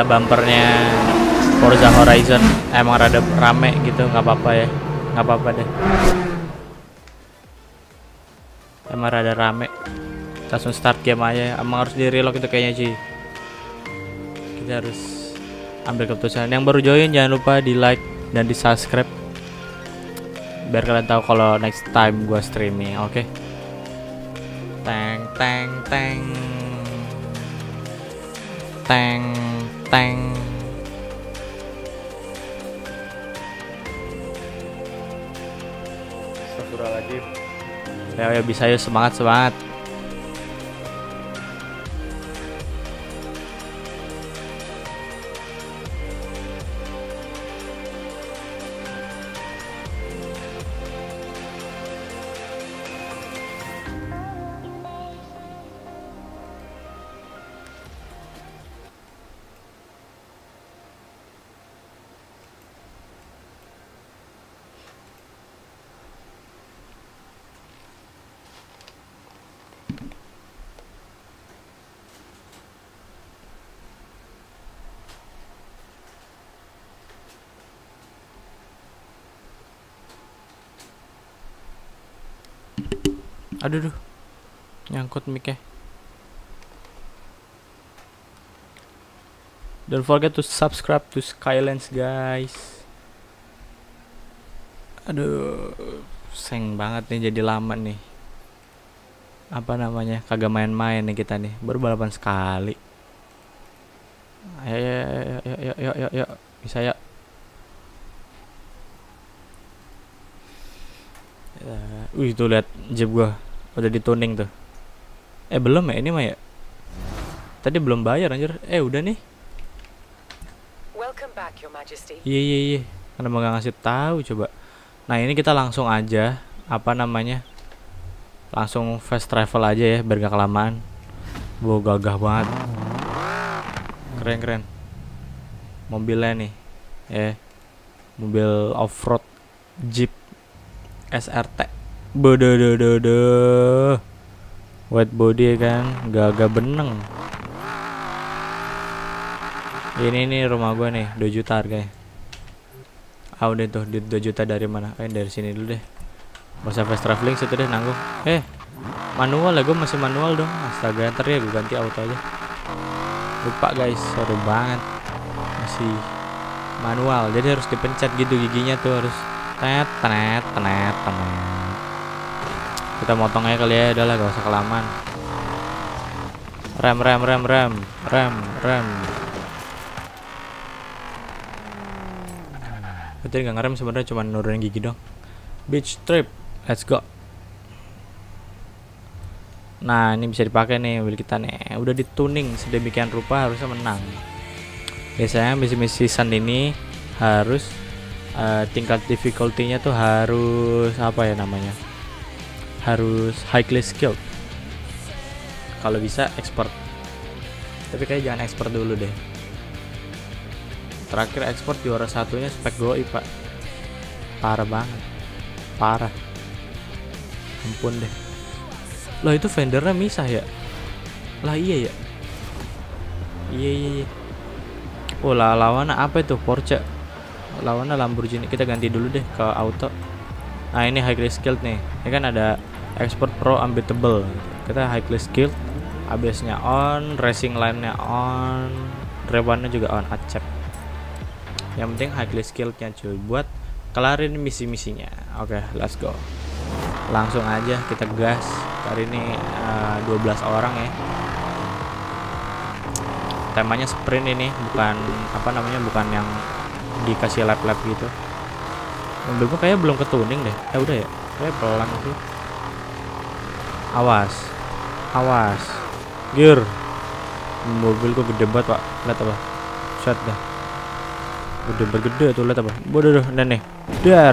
Speaker 2: bumpernya Forza Horizon emang rada rame gitu, nggak apa-apa ya, nggak apa-apa deh. Emang rada rame. Langsung start game aja, emang harus di reload itu kayaknya sih. Kita harus ambil keputusan. Yang baru join jangan lupa di like dan di subscribe biar kalian tahu kalau next time gua streaming, oke? Teng teng teng teng teng. Astagfirullahaladzim. Ya bisa, yuk semangat semangat. Aduh, nyangkut mic-nya. Don't forget to subscribe to Skylands guys. Aduh, seng banget nih jadi lama nih. Apa namanya? Kagak main-main nih kita nih. Baru balapan sekali. Ayo. Bisa ya. Tuh lihat jeep gua udah dituning tuh. Belum ya ini mah ya. Tadi belum bayar anjir. Udah nih.
Speaker 5: Welcome back, Your Majesty.
Speaker 2: Iya. Kenapa nggak ngasih tahu coba? Nah ini kita langsung aja apa namanya? Langsung fast travel aja ya biar gak kelamaan. Wow gagah banget. Keren. Mobilnya nih. Mobil off-road Jeep SRT. Bodoh. White body kan, gagah beneng. Ini nih rumah gue nih, 2 juta harganya. Udah tuh, 2 juta dari mana? Dari sini dulu deh. Gak usah fast traveling situ deh, nanggung. Manual ya, gue masih manual dong. Astaga, ntar ya gue ganti auto aja. Lupa guys, sorry banget. Masih manual, jadi harus dipencet gitu giginya tuh, harus tenet. Kita motong aja kali ya, udahlah gak usah kelamaan. Rem. Betul nggak ngerem sebenarnya, cuma nurunin gigi dong. Beach trip, let's go. Nah ini bisa dipakai nih mobil kita nih, udah dituning sedemikian rupa harusnya menang. Biasanya misi-misi season ini harus tingkat difficulty-nya tuh harus apa ya namanya, harus highly skilled. Kalau bisa expert, tapi kayak jangan expert dulu deh. Terakhir expert juara satunya spek goi pak, parah banget, parah. Ampun deh. Loh itu vendornya misah ya? Lah iya ya. Iya. Oh lah lawannya apa itu? Porsche. Lawannya Lamborghini. Kita ganti dulu deh ke auto. Nah ini highly skilled nih. Ini kan ada expert, pro, unbeatable. Kita highly skilled. ABS-nya on, racing line-nya on, rewannya juga on, accept. Yang penting highly skilled-nya cuy, buat kelarin misi-misinya. Oke, let's go. Langsung aja kita gas. Hari ini 12 orang ya. Temanya sprint ini, bukan apa namanya, bukan yang dikasih lap-lap gitu. Mobil gua kayaknya belum ketuning deh. Udah ya, kayak pelan sih. Awas gear. Mobil gua gede banget pak, lihat apa, set dah, gede tuh, lihat apa, bodoh nih, dar.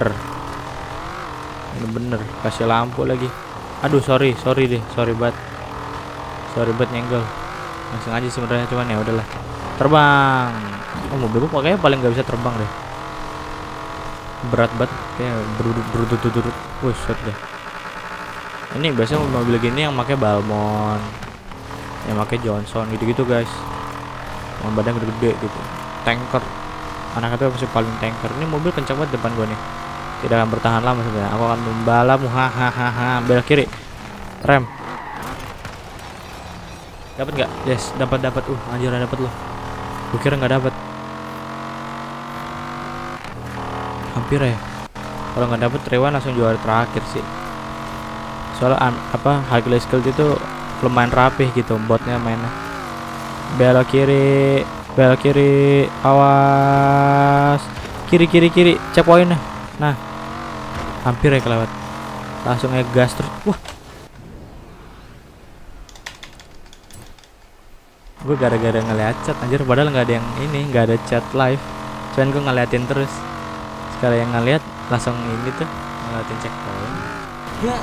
Speaker 2: Bener kasih lampu lagi. Aduh sorry banget nyenggol. Langsung aja sebenarnya, cuman ya udahlah. Terbang. Mobil gua kayaknya paling nggak bisa terbang deh, berat banget kayak berudut. Wih set deh. Ini biasanya mobil gini yang pakai Balmond, yang pakai Johnson gitu guys. badannya gede-gede gitu. Tanker. Anak itu pasti paling tanker. Ini mobil kencang banget depan gua nih. Tidak akan bertahan lama sebenarnya. Aku akan membalapmu. Hahaha. Belok kiri. Rem. Dapat nggak? Yes, dapat. Anjir, dapat loh. Gue kira nggak dapat. Hampir ya. Kalau nggak dapat Rewan langsung juara terakhir sih. Soalnya highly skilled itu lumayan rapih gitu botnya mainnya. Belok kiri, awas. Kiri. Checkpointnya. Nah, hampir ya kelewat. Langsung ngegas terus. Wah. Gue gara-gara ngeliat chat anjir, padahal nggak ada yang ini, nggak ada chat live. Cuman gue ngeliatin terus. Sekali yang ngeliat langsung ini tuh ngeliatin checkpoint. Ya.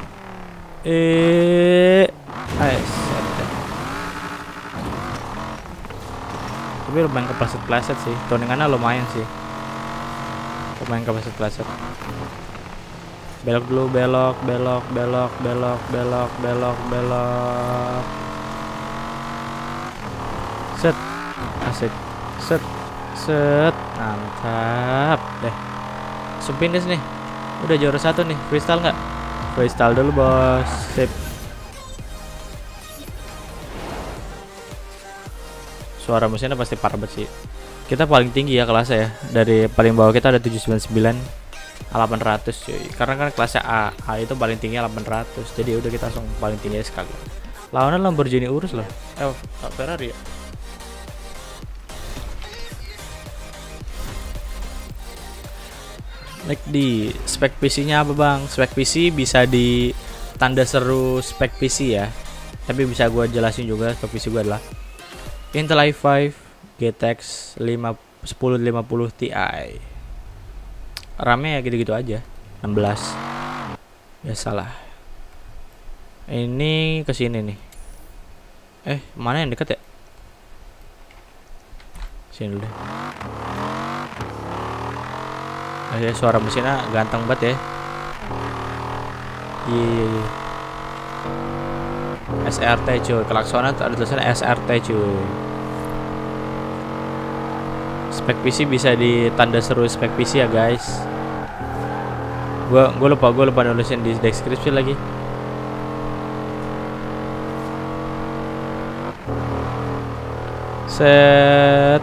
Speaker 2: Tapi lumayan kepleset sih. Tuningannya lumayan sih. Lumayan kepleset. Belok dulu, belok. Set. Asik. Set. Mantap deh. Finish nih. Udah juara 1 nih. Freestyle nggak? Freestyle dulu bos. Sip. Suara mesinnya pasti parah banget sih. Kita paling tinggi ya kelasnya ya. Dari paling bawah kita ada 799 800 cuy. Karena kan kelasnya A itu paling tinggi 800. Jadi udah kita langsung paling tinggi sekali. Lawannya Lamborghini Urus loh. Ferrari ya. Like di spek PC-nya apa bang? Spek PC bisa di tanda seru spek PC ya. Tapi bisa gue jelasin juga spek PC gue adalah Intel i5 GTX 1050 Ti. RAM-nya ya gitu-gitu aja. 16. Ya salah. Ini ke sini nih. Mana yang dekat ya? Sini dulu deh. Suara mesinnya ganteng banget ya. Iya. SRT cuy, klaksonnya ada tulisannya SRT cuy. Spek PC bisa ditanda seru spek PC ya guys. Gue lupa nulisin di deskripsi lagi. Set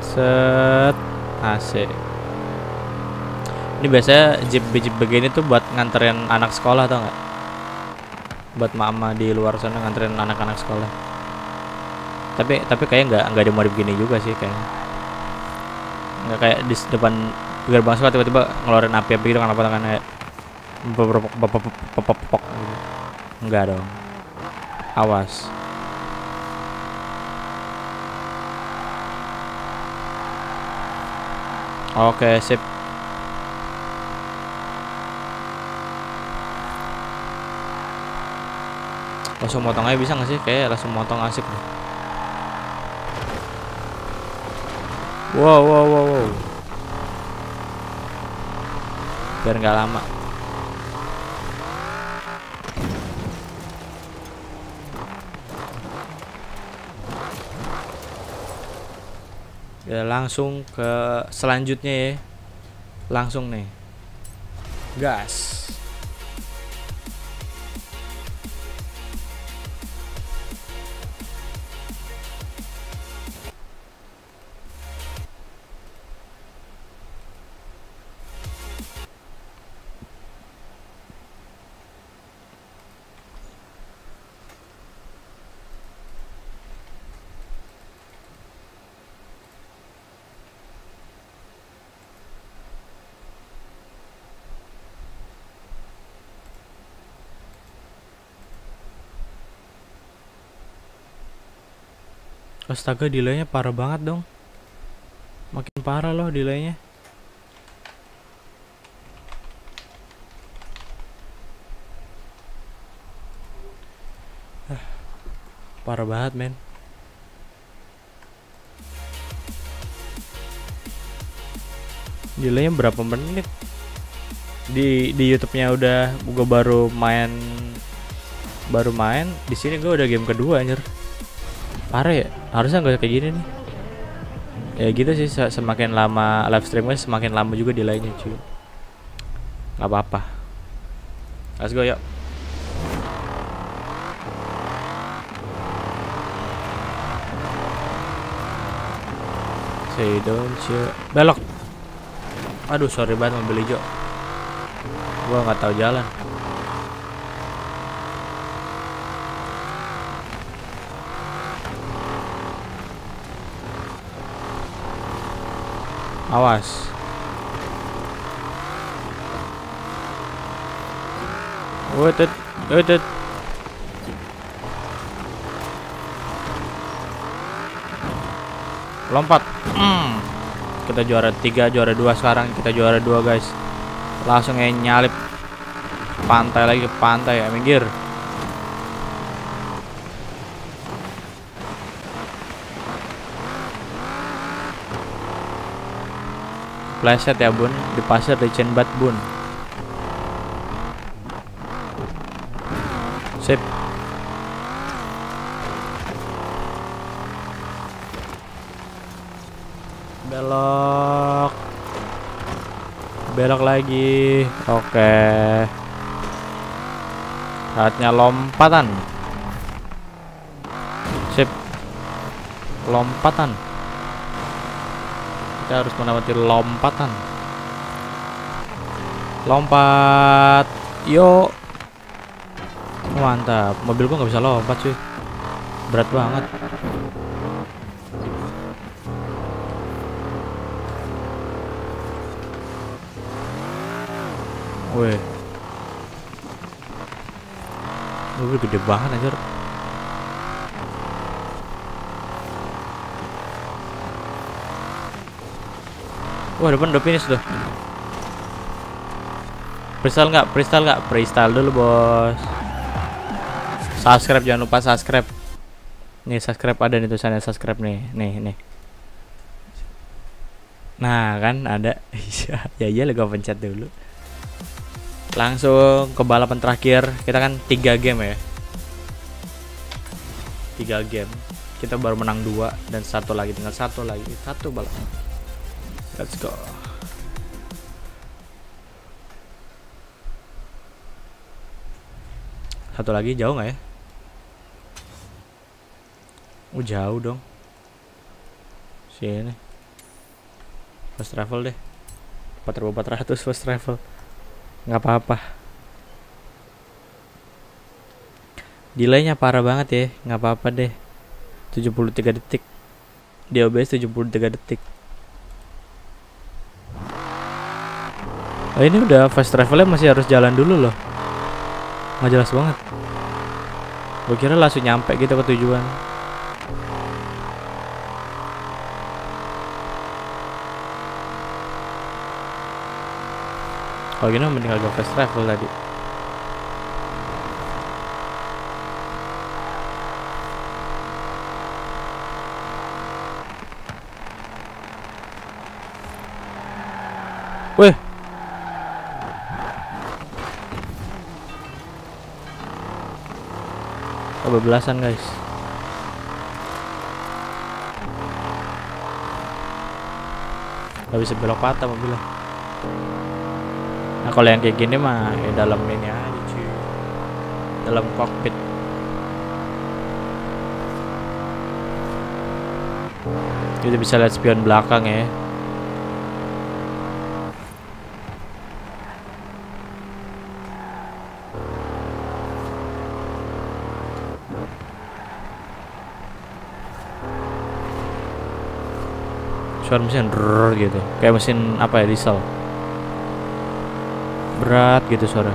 Speaker 2: asik. Ini biasanya jeep begini tuh buat nganterin anak sekolah tau nggak? Buat mama di luar sana nganterin anak-anak sekolah. Tapi kayaknya nggak dimodif begini juga sih kayaknya. Nggak kayak di depan gerbang sekolah tiba-tiba ngeluarin api gitu kan, apa kayak pop. Enggak dong. Awas. Oke, sip. Langsung motong aja bisa nggak sih? Kayak langsung motong asik deh. Wow. Biar nggak lama. Ya langsung ke selanjutnya ya. Langsung nih. Gas. Astaga, delaynya parah banget dong. Makin parah loh delaynya. Parah banget men. Delaynya berapa menit? Di YouTube-nya udah gue baru main di sini gue udah game kedua anjir. Parah ya, harusnya nggak kayak gini nih. Ya gitu sih, semakin lama live streamnya semakin lama juga delaynya cuy. Gak apa-apa. Let's go yuk. Say don't you belok. Aduh sorry banget mobil hijau. Gua nggak tahu jalan. Awas. Wait. Lompat. Kita juara 3, juara 2 sekarang. Kita juara 2 guys. Langsung nyalip pantai lagi, ke pantai ya, minggir. Pleset ya bun, di pasir di Cenbat bun. Sip. Belok. Belok lagi. Oke. Saatnya lompatan. Sip. Lompatan. Kita harus melewati lompatan. Lompat. Yuk. Mantap. Mobil gua nggak bisa lompat cuy. Berat banget. Weh. Mobil gede banget anjir. Wah depan udah finish tuh. Freestyle nggak? Freestyle nggak? Freestyle dulu bos. Subscribe, jangan lupa subscribe. Nih subscribe, ada nih tulisannya subscribe nih. Nih. Nah kan ada. Ya iya gua pencet dulu. Langsung ke balapan terakhir. Kita kan 3 game ya. 3 game. Kita baru menang 2 dan satu lagi, tinggal satu balapan. Let's go. Satu lagi jauh nggak ya? Jauh dong. Sini. Fast travel deh. 4.400 fast travel. Nggak apa-apa. Delaynya parah banget ya. Nggak apa-apa deh. 73 detik. Di OBS 73 detik. Oh, ini udah fast travelnya masih harus jalan dulu loh. Nggak jelas banget. Gue kira langsung nyampe gitu ke tujuan. Kalau gini mending agak fast travel tadi. Weh. Kebablasan guys. Gak bisa belok patah mobilnya. Nah kalau yang kayak gini mah ya dalam ini aja cuy. Dalam kokpit. Kita bisa lihat spion belakang ya. Suara mesin drrrr gitu. Kayak mesin apa ya, diesel. Berat gitu suara.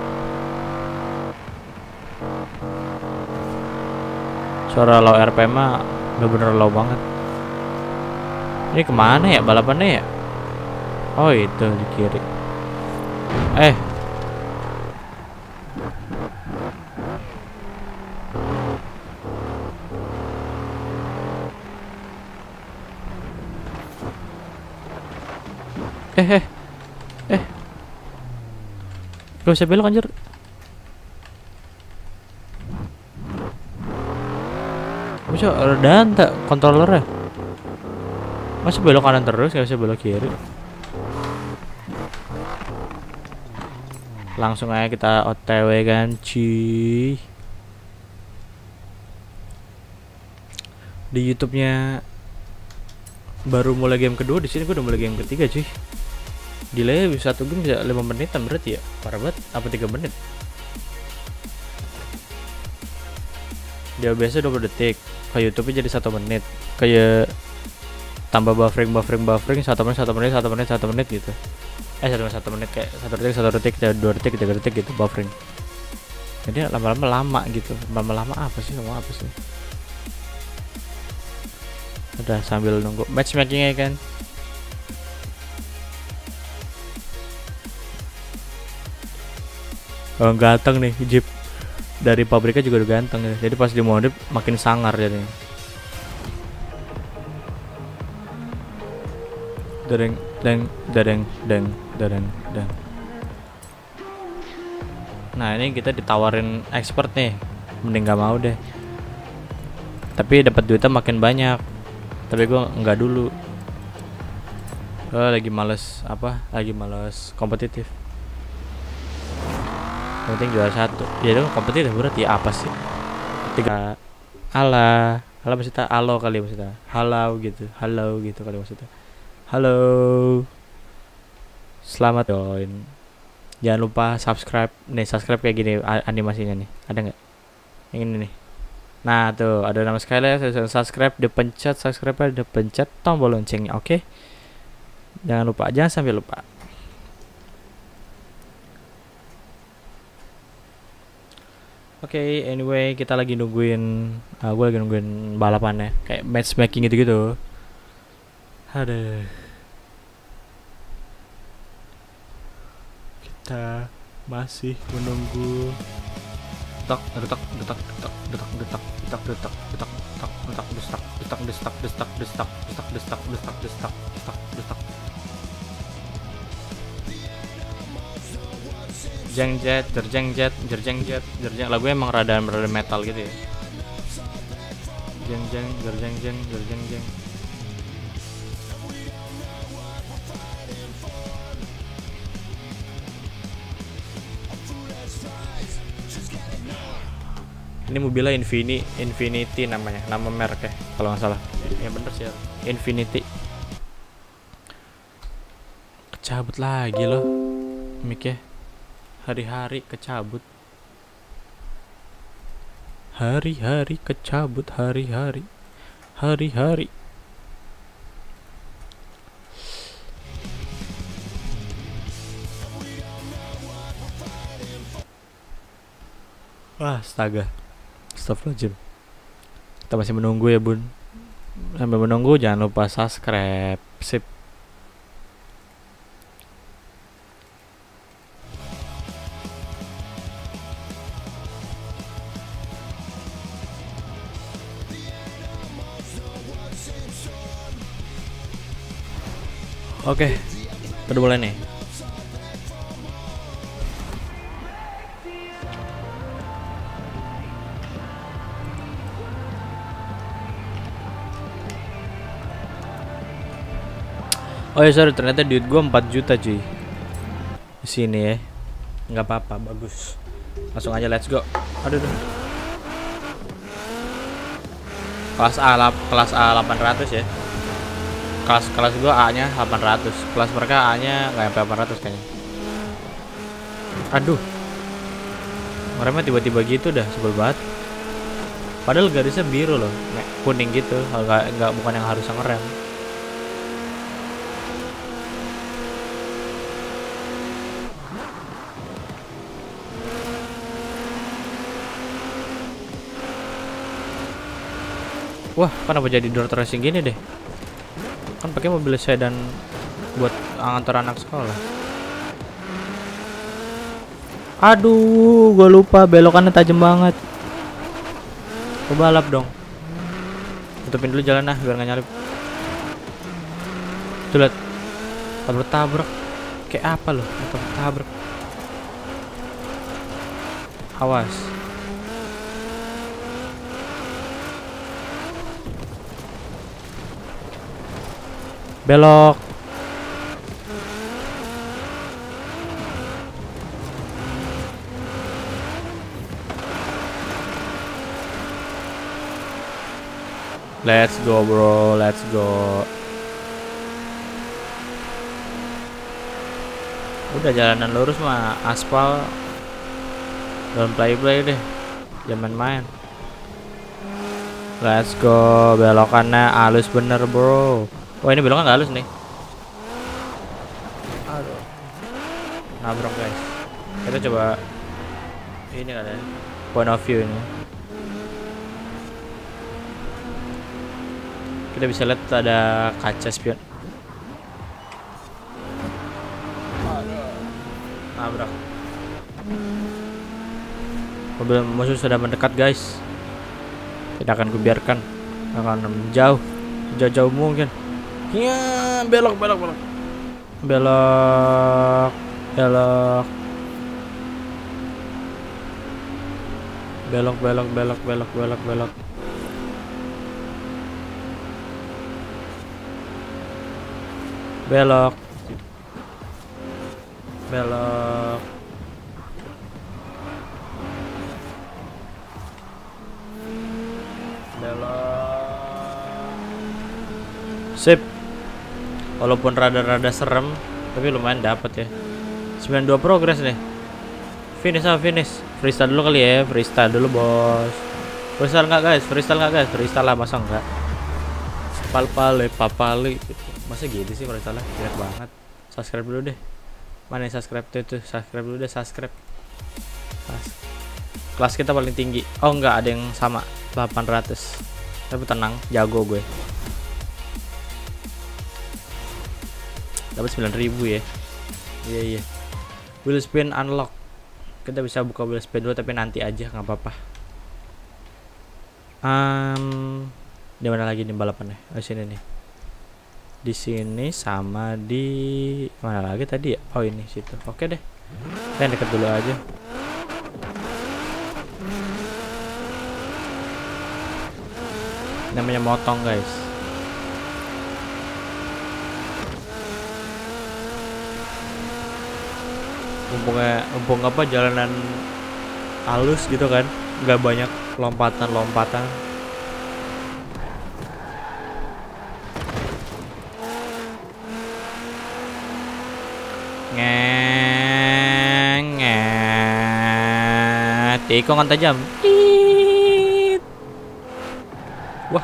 Speaker 2: Suara low RPM mah bener-bener low banget. Ini kemana ya balapannya ya? Oh itu di kiri. Gak bisa belok anjir. Bisa redahan tak kontrolernya? Masa belok kanan terus, gak bisa belok kiri. Langsung aja kita OTW kan, cuy. Di YouTube-nya baru mulai game kedua, di sini gue udah mulai game ketiga, cuy. Delay bisa satu game bisa 5 menitan berarti ya. Parah banget, apa 3 menit? Dia biasa 20 detik, ke YouTube jadi 1 menit. Kayak tambah buffering 1 menit gitu. 1 menit kayak 1 detik 2 detik 3 detik gitu buffering. Jadi lama-lama lama gitu. Lama-lama apa sih? Ngomong apa sih? Udah sambil nunggu matchmakingnya kan. Oh, ganteng nih Jeep dari pabriknya juga udah ganteng ya. Jadi pas dimodif makin sangar jadinya. Dereng deng dereng deng dereng deng. Nah ini kita ditawarin expert nih, mending gak mau deh. Tapi dapat duitnya makin banyak. Tapi gue nggak dulu. Lagi males Lagi males kompetitif. Yang penting juara 1. Ya dong kompetitif berarti apa sih? 3 ala maksudnya alo kali maksudnya. Halo gitu kali maksudnya. Halo. Selamat join. Jangan lupa subscribe. Nih subscribe kayak gini animasinya nih. Ada nggak? Yang ini nih. Nah tuh ada nama sekali subscribe, dipencet tombol loncengnya, oke? Jangan lupa, jangan sampai lupa. Oke, anyway kita lagi nungguin, gue lagi nungguin balapannya, kayak matchmaking gitu. Aduh. Kita masih menunggu. Lagunya emang rada metal gitu ya. Jeng. Ini mobilnya Infinity namanya, nama merek ya kalau nggak salah. Ya bener sih, Infinity. Kecabut lagi loh mic-nya. Hari-hari kecabut. Hari-hari kecabut, hari-hari. Wah, astaga. Astagfirullahaladzim. Kita masih menunggu ya bun. Sambil menunggu jangan lupa subscribe. Sip. Oke, udah mulai nih. Oh ya sorry, ternyata duit gua 4 juta cuy. Di sini ya. Nggak apa-apa, bagus. Langsung aja let's go. Aduh. Kelas A 800 ya. Kelas gua A-nya 800. Kelas mereka A-nya nggak sampai 800 kayaknya. Aduh. Ngeremnya tiba-tiba gitu dah, sebel banget. Padahal garisnya biru loh, kuning gitu. Nggak bukan yang harusnya ngerem. Wah, kenapa jadi door tracing gini deh? Kan pakai mobil sedan buat antar anak sekolah. Aduh, gue lupa belokannya tajam banget. Balap dong. Tutupin dulu jalan biar nggak nyalip. Tuh lihat, tabrak. Kayak apa loh? Tabrak. Awas. Belok. Let's go bro, let's go. Udah jalanan lurus mah aspal. Don't play deh. Jangan main. Let's go, belokannya halus bener bro. Wah ini belokan nggak halus nih. Aduh, nabrak guys. Kita coba ini kan ya, point of view ini. Kita bisa lihat ada kaca spion. Nabrak. Mobil musuh sudah mendekat guys. Tidak akan kubiarkan, akan jauh mungkin. Ya, belok. Belok. Sip. Walaupun rada-rada serem, tapi lumayan dapat ya. 92 progress nih. Finish. Freestyle dulu kali ya. Freestyle dulu, Bos. Freestyle enggak, guys? Freestyle lah, masa enggak? Papale. Masa gitu sih freestyle? Jelek banget. Subscribe dulu deh. Mana yang subscribe tuh? Subscribe dulu deh, subscribe. Kelas kita paling tinggi. Oh, enggak, ada yang sama. 800. Tapi tenang, jago gue. Dapat 9.000 ya. Iya. Wheel spin unlock. Kita bisa buka wheel spin dulu tapi nanti aja, nggak apa-apa. Di mana lagi nih balapannya? Oh, sini nih. Di sini sama di mana lagi tadi ya? Oh, ini situ. Oke deh. Kita deket dulu aja. Namanya motong, guys. Mumpung apa jalanan halus gitu kan, nggak banyak lompatan. Tikungan tajam. Wah.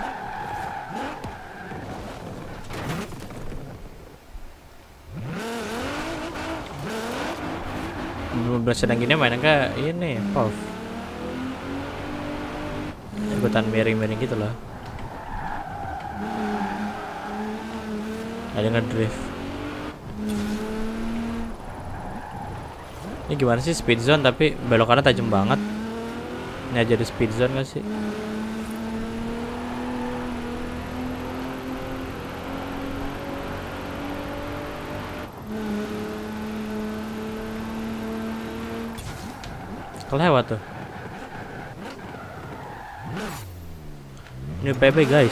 Speaker 2: Sedang gini mainan ke ini off. Ikutan miring-miring gitu loh. Ada ngedrift. Ini gimana sih speed zone tapi belokannya tajam banget. Ini aja di speed zone gak sih? Kelewat tuh. Ini PB guys.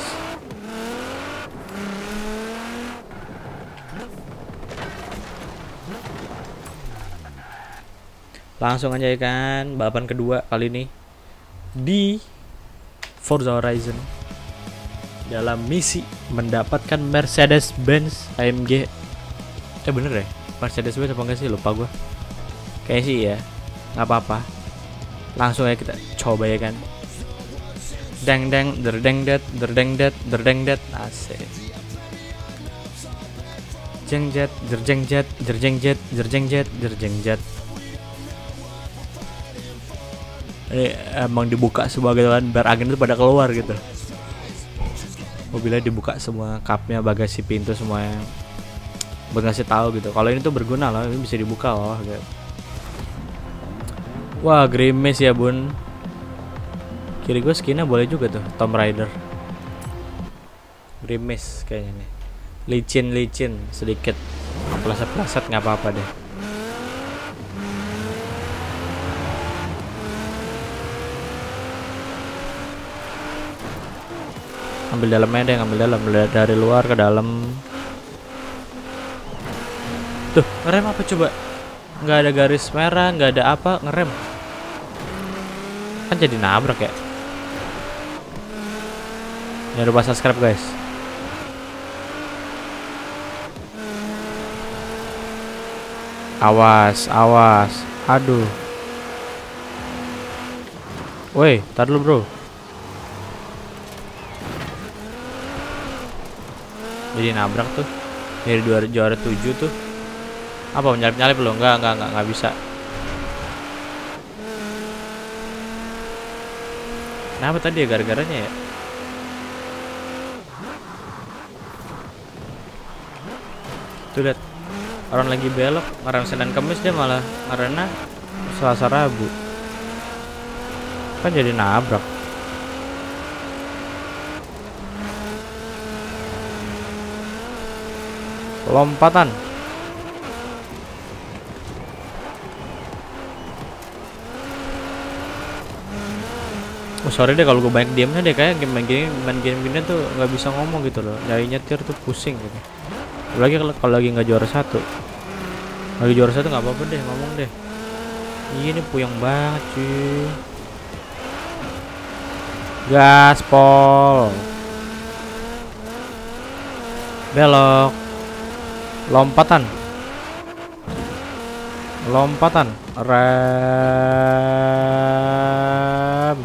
Speaker 2: Langsung aja ya kan, balapan kedua kali ini di Forza Horizon dalam misi mendapatkan Mercedes-Benz AMG. Bener ya? Mercedes-Benz apa enggak sih? Lupa gua. Kayak sih ya. Nggak apa-apa. Langsung aja kita coba ya kan. Deng det asik. Jerjeng jet. Ini emang dibuka semua gitu kan, biar agen itu pada keluar gitu. Mobilnya dibuka semua, kapnya, bagasi, pintu semuanya, buat ngasih tahu gitu. Kalau ini tuh berguna loh, ini bisa dibuka loh gitu. Wah, Grimace ya bun. Kiri gue skinnya boleh juga tuh, Tomb Raider. Grimace kayaknya nih. Licin sedikit. Pleset-pleset nggak apa-apa deh. Ambil dalamnya deh, ambil dari luar ke dalam. Tuh, ngerem apa coba? Nggak ada garis merah, nggak ada apa, ngerem. Kan jadi nabrak ya. Jangan lupa subscribe guys. Awas, awas. Aduh. Woi, tar dulu bro. Jadi nabrak tuh. Dari juara 7 tuh. Apa nyalip-nyalip lo? Enggak bisa. Kenapa tadi ya gara-garanya ya? Tuh lihat. Orang lagi belok, ngerem Senin Kemis dia malah ngerena Selasa Rabu. Kan jadi nabrak. Lompatan. Oh sorry deh kalau gue banyak diamnya deh, kayak main game gini tuh nggak bisa ngomong gitu loh. Nyari nyetir tuh pusing gitu. Apalagi kalau lagi nggak juara 1. Lagi juara 1 nggak apa-apa deh ngomong deh. Ini puyeng banget cuy. Gaspol. Belok. Lompatan. Lompatan. Rem.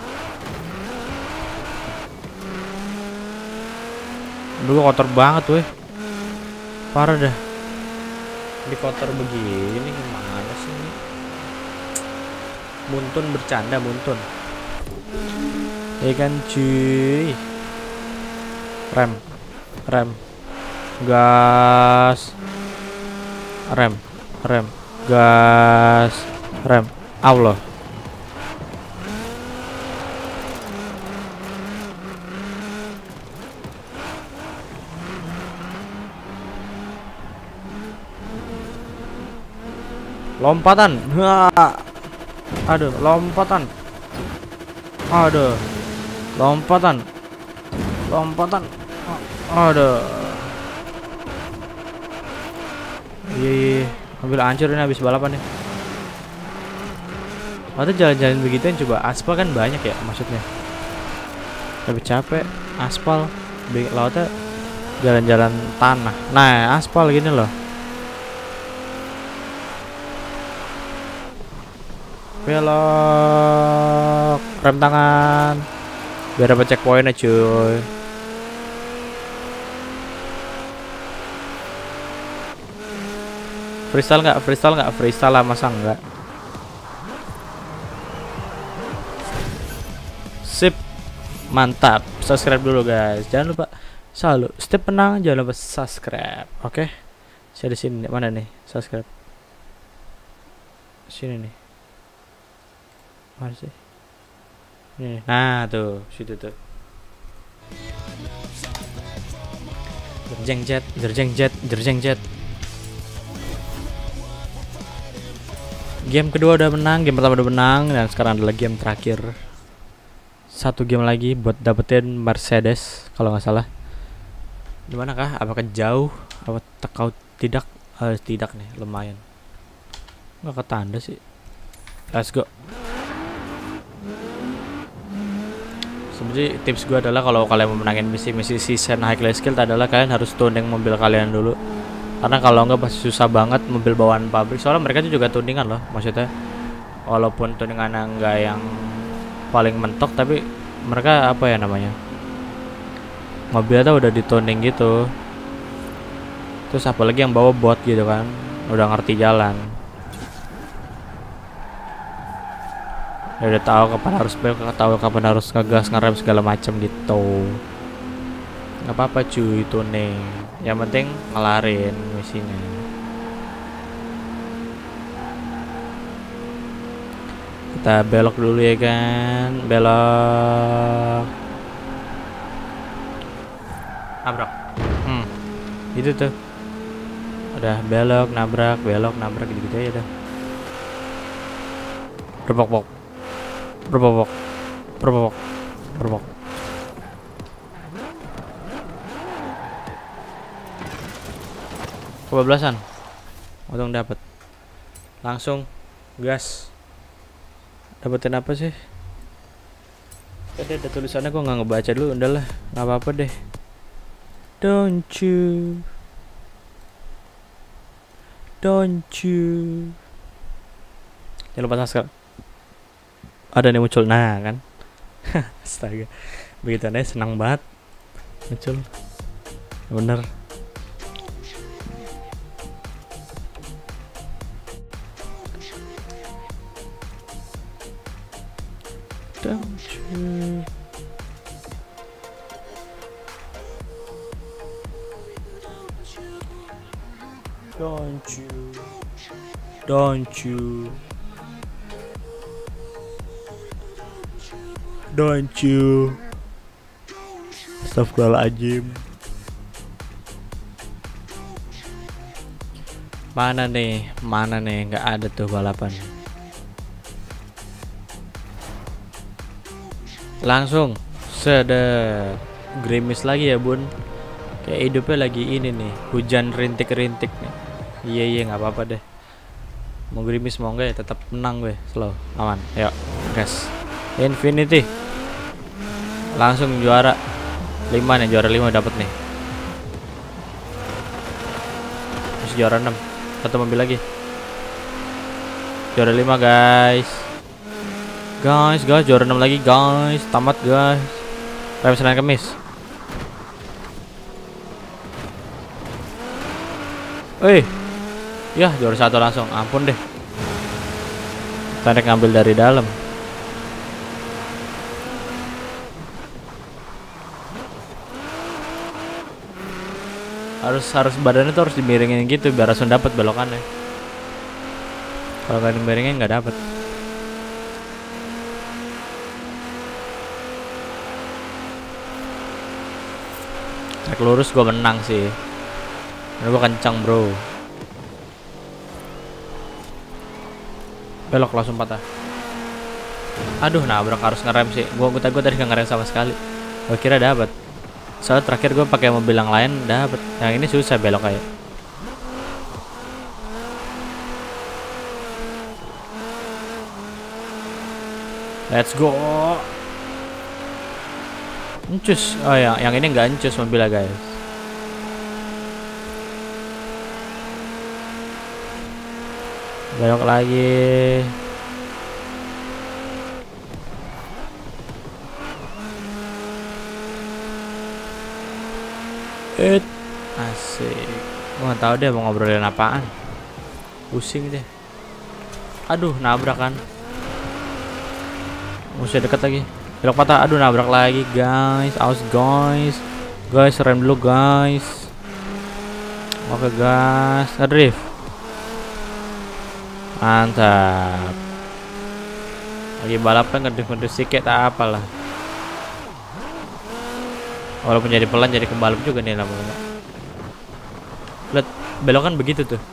Speaker 2: Dulu kotor banget weh. Parah dah. Di kotor begini gimana sih ini? Muntun bercanda muntun. Ya kan cuy. Rem. Rem. Gas. Rem. Rem. Gas. Rem. Allah. Lompatan. Aduh, lompatan. Aduh. Lompatan. Lompatan. Aduh. Iya. Mobil hancur ini habis balapan nih. Atau jalan-jalan begituan coba. Aspal kan banyak ya maksudnya. Tapi capek aspal. Lautnya jalan-jalan tanah. Nah, aspal gini loh. Belok, rem tangan biar dapat checkpointnya cuy. Freestyle nggak? Freestyle nggak? Freestyle lah masa enggak? Sip, mantap. Subscribe dulu guys. Jangan lupa selalu step menang. Jangan lupa subscribe. Oke? Saya di sini. Mana nih? Subscribe. Sini nih. Mana sih? Nih. Nah tuh, situ tuh. Jerjeng jet, jerjeng jet, jerjeng jet. Game kedua udah menang, game pertama udah menang, dan sekarang adalah game terakhir. Satu game lagi buat dapetin Mercedes kalau nggak salah. Dimana kah? Apakah jauh? Apa kau tidak? Tidak nih, lumayan. Nggak ketanda sih. Let's go. Sebenarnya tips gue adalah kalau kalian mau menangin misi season high class skill adalah kalian harus tuning mobil kalian dulu. Karena kalau enggak pasti susah banget mobil bawaan pabrik. Soalnya mereka itu juga tuningan loh, maksudnya. Walaupun tuningannya enggak yang paling mentok, tapi mereka apa ya namanya? Mobilnya tuh udah dituning gitu. Terus apalagi yang bawa bot gitu kan, udah ngerti jalan. Ya udah tahu kapan harus belok, tahu kapan harus ngegas, ngerem segala macam gitu. Nggak apa-apa cuy, tuning. Yang penting ngelarin misinya. Kita belok dulu ya kan, belok. Nabrak. Itu tuh. Udah belok, nabrak, gitu-gitu aja dah. Berbok-bok. Kebablasan. Untung dapat. Langsung gas. Dapetin apa sih? Tadi ada tulisannya, gue nggak ngebaca dulu. Udahlah, nggak apa-apa deh. Don't you jangan lupa subscribe. Ada nih muncul, nah kan. Astaga, begitu aneh, senang banget muncul. Bener. Don't you Astagfirullahaladzim. Mana nih, nggak ada tuh balapan. Langsung sedep. Gerimis lagi ya bun, kayak hidupnya lagi ini nih, hujan rintik-rintik nih. Iya nggak apa-apa deh, mau gerimis mau enggak ya tetap menang gue. Slow aman, yuk gas. Infinity langsung juara 5 nih, juara 5 dapat nih. Terus juara 6, satu mobil lagi. Juara 5 guys, juara 6 lagi guys. Tamat guys, rem Senin Kemis. Ya juara 1 langsung, ampun deh. Tarik ngambil dari dalam. Harus badannya tuh harus dimiringin gitu biar langsung dapat belokannya. Kalau nggak dimiringin nggak dapat. Trek lurus gue menang sih. Ini gue kencang bro. Belok langsung patah. Aduh, nabrak, harus ngerem sih. Gue tadi nggak ngerem sama sekali. Gue kira dapat. Soalnya terakhir gue pakai mobil yang lain dapat. Yang ini susah belok kayak. Let's go. Encus. Oh ya, yang ini nggak encus mobilnya guys. Belok lagi. Asik. Gua nggak tahu deh mau ngobrolin apaan. Pusing deh. Aduh, nabrak kan. Musuh deket lagi. Belok patah. Aduh, nabrak lagi guys. Awas guys. Guys, rem dulu guys. Oke guys, drift. Mantap. Lagi balapan ngedrift sedikit tak apalah. Walaupun jadi pelan jadi kembalap juga nih lama-lama. Lihat belokan begitu tuh.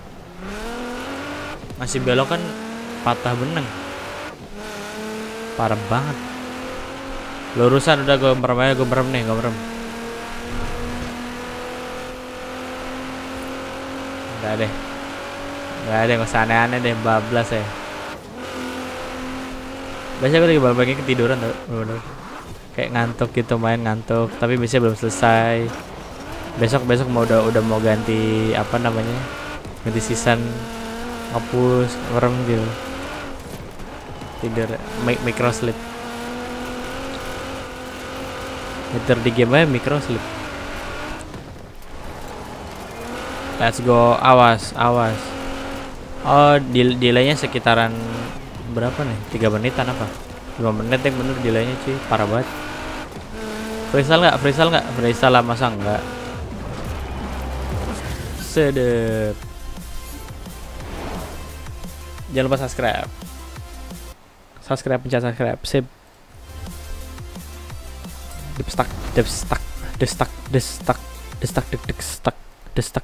Speaker 2: Masih belokan patah benang. Parah banget. Lurusan udah gue merem aja, gue merem. Enggak deh, nggak usah aneh-aneh deh, bablas ya. Biasanya gue lagi balapan ketiduran tuh, bener-bener kayak ngantuk gitu, main ngantuk, tapi biasanya belum selesai. Besok mau udah mau ganti apa namanya, ganti season, ngapus merem gitu, tidur micro sleep. Tidur di game aja micro sleep. Let's go. Awas. Oh, delaynya sekitaran berapa nih? 3 menitan apa? 5 menit yang bener delaynya cuy, parah banget. Freestyle nggak? Freestyle lah, masa enggak? Sedep. Jangan lupa subscribe. Pencet subscribe. Sip. Destak.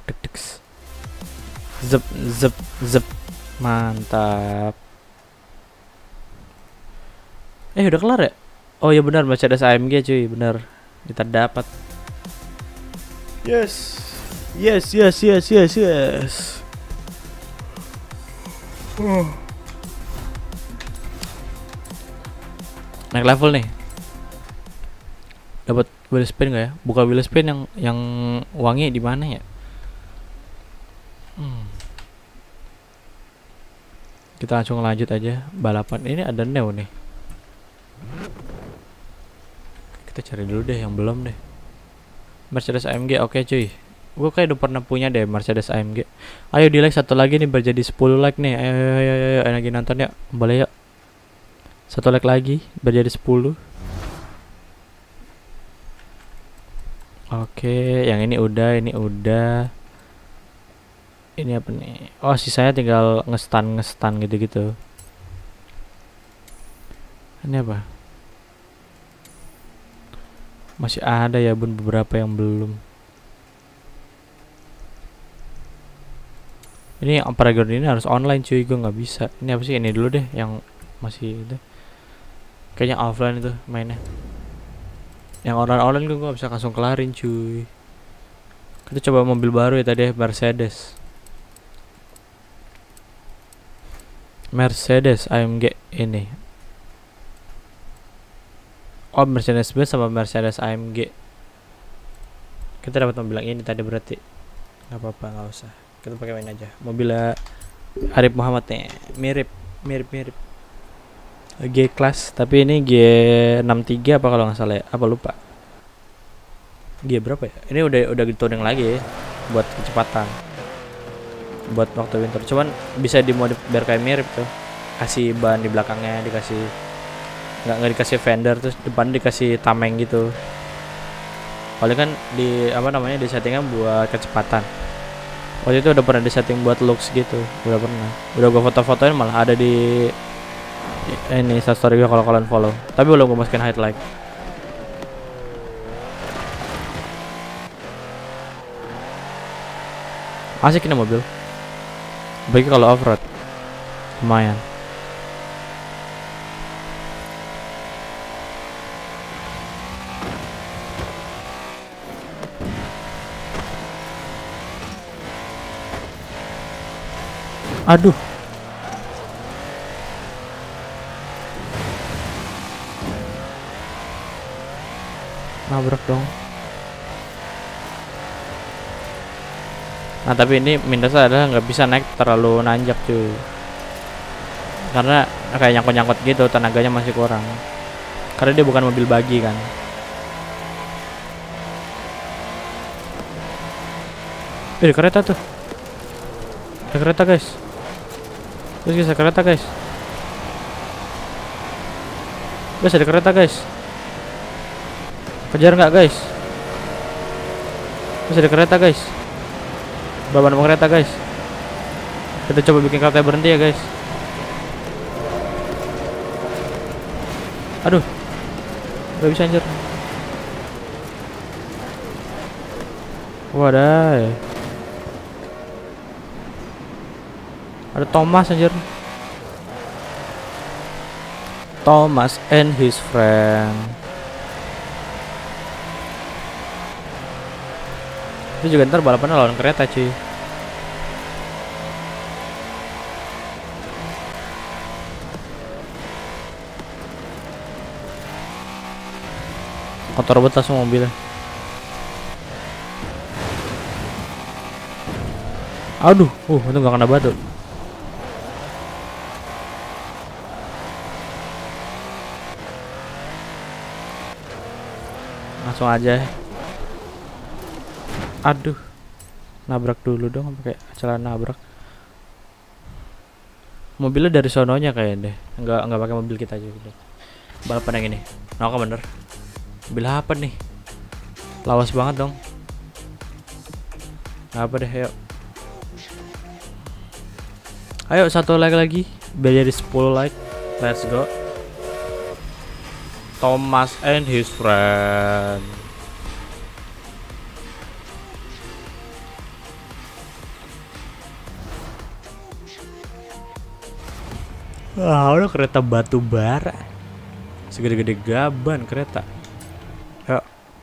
Speaker 2: Zep. Mantap. Udah kelar ya? Oh ya benar, Mercedes AMG cuy, benar. Kita dapat. Yes. Naik level nih. Dapat wheel spin nggak ya? Buka wheel spin yang wangi di mana ya? Kita langsung lanjut aja balapan. Ini ada Neo nih. Kita cari dulu deh yang belum deh. Mercedes AMG, oke cuy. Gue kayak udah pernah punya deh Mercedes AMG. Ayo di like satu lagi nih, biar jadi 10 like nih. Ayo lagi nonton ya. Boleh ya. Satu like lagi biar jadi 10. Oke, yang ini udah. Ini apa nih? Oh, sisanya tinggal ngestan gitu-gitu. Ini apa? Masih ada ya bun, beberapa yang belum. Ini Paragon ini harus online cuy, gue nggak bisa. Ini apa sih? Ini dulu deh yang masih itu. Kayaknya offline itu mainnya. Yang online gue nggak bisa langsung kelarin cuy. Kita coba mobil baru ya tadi, Mercedes AMG ini. Oh, Mercedes Benz sama Mercedes AMG. Kita dapat mobil yang ini tadi berarti. Nggak apa-apa, nggak usah. Kita pakai main aja. Mobilnya Arif Muhammad nih. Mirip. G class, tapi ini G63 apa kalau nggak salah ya? Apa lupa? G berapa ya? Ini udah dituning lagi ya, buat kecepatan. Buat waktu winter. Cuman bisa dimodif biar kayak mirip tuh. Kasih ban di belakangnya, dikasih nggak dikasih fender, terus depan dikasih tameng gitu. Paling kan di di settingan buat kecepatan. Waktu itu udah pernah di setting buat looks gitu, udah pernah. Udah gua foto-fotoin, malah ada di ini story gue kalau kalian follow. Tapi belum gue masukin highlight. Asik ini mobil. Bagi kalau off-road lumayan. Aduh. Nabrak dong. Nah tapi ini minusnya adalah nggak bisa naik terlalu nanjak cuy, karena kayak nyangkut-nyangkut gitu, tenaganya masih kurang. Karena dia bukan mobil bagi kan. Ada kereta tuh. Ada kereta guys. Terus ada kereta guys. Guys ada kereta guys. Kejar nggak guys? Terus ada kereta guys. Bawa kereta guys. Kita coba bikin kereta berhenti ya guys. Aduh, nggak bisa anjir. Wadah. Ada Thomas anjir. Thomas and his friend. Itu juga ntar balapannya lawan kereta cuy. Kotor banget langsung mobilnya. Aduh, itu gak kena batu. Langsung aja. Aduh, nabrak dulu dong, pakai celana nabrak. Mobilnya dari sononya kayaknya deh, nggak pakai mobil kita aja gitu. Balapan yang ini, nah bener. Mobil apa nih? Lawas banget dong. Apa deh, ayo satu like lagi, biar jadi 10 like. Let's go. Thomas and his friend. Wah, udah kereta batu bara. Segede-gede gaban kereta. Yuk.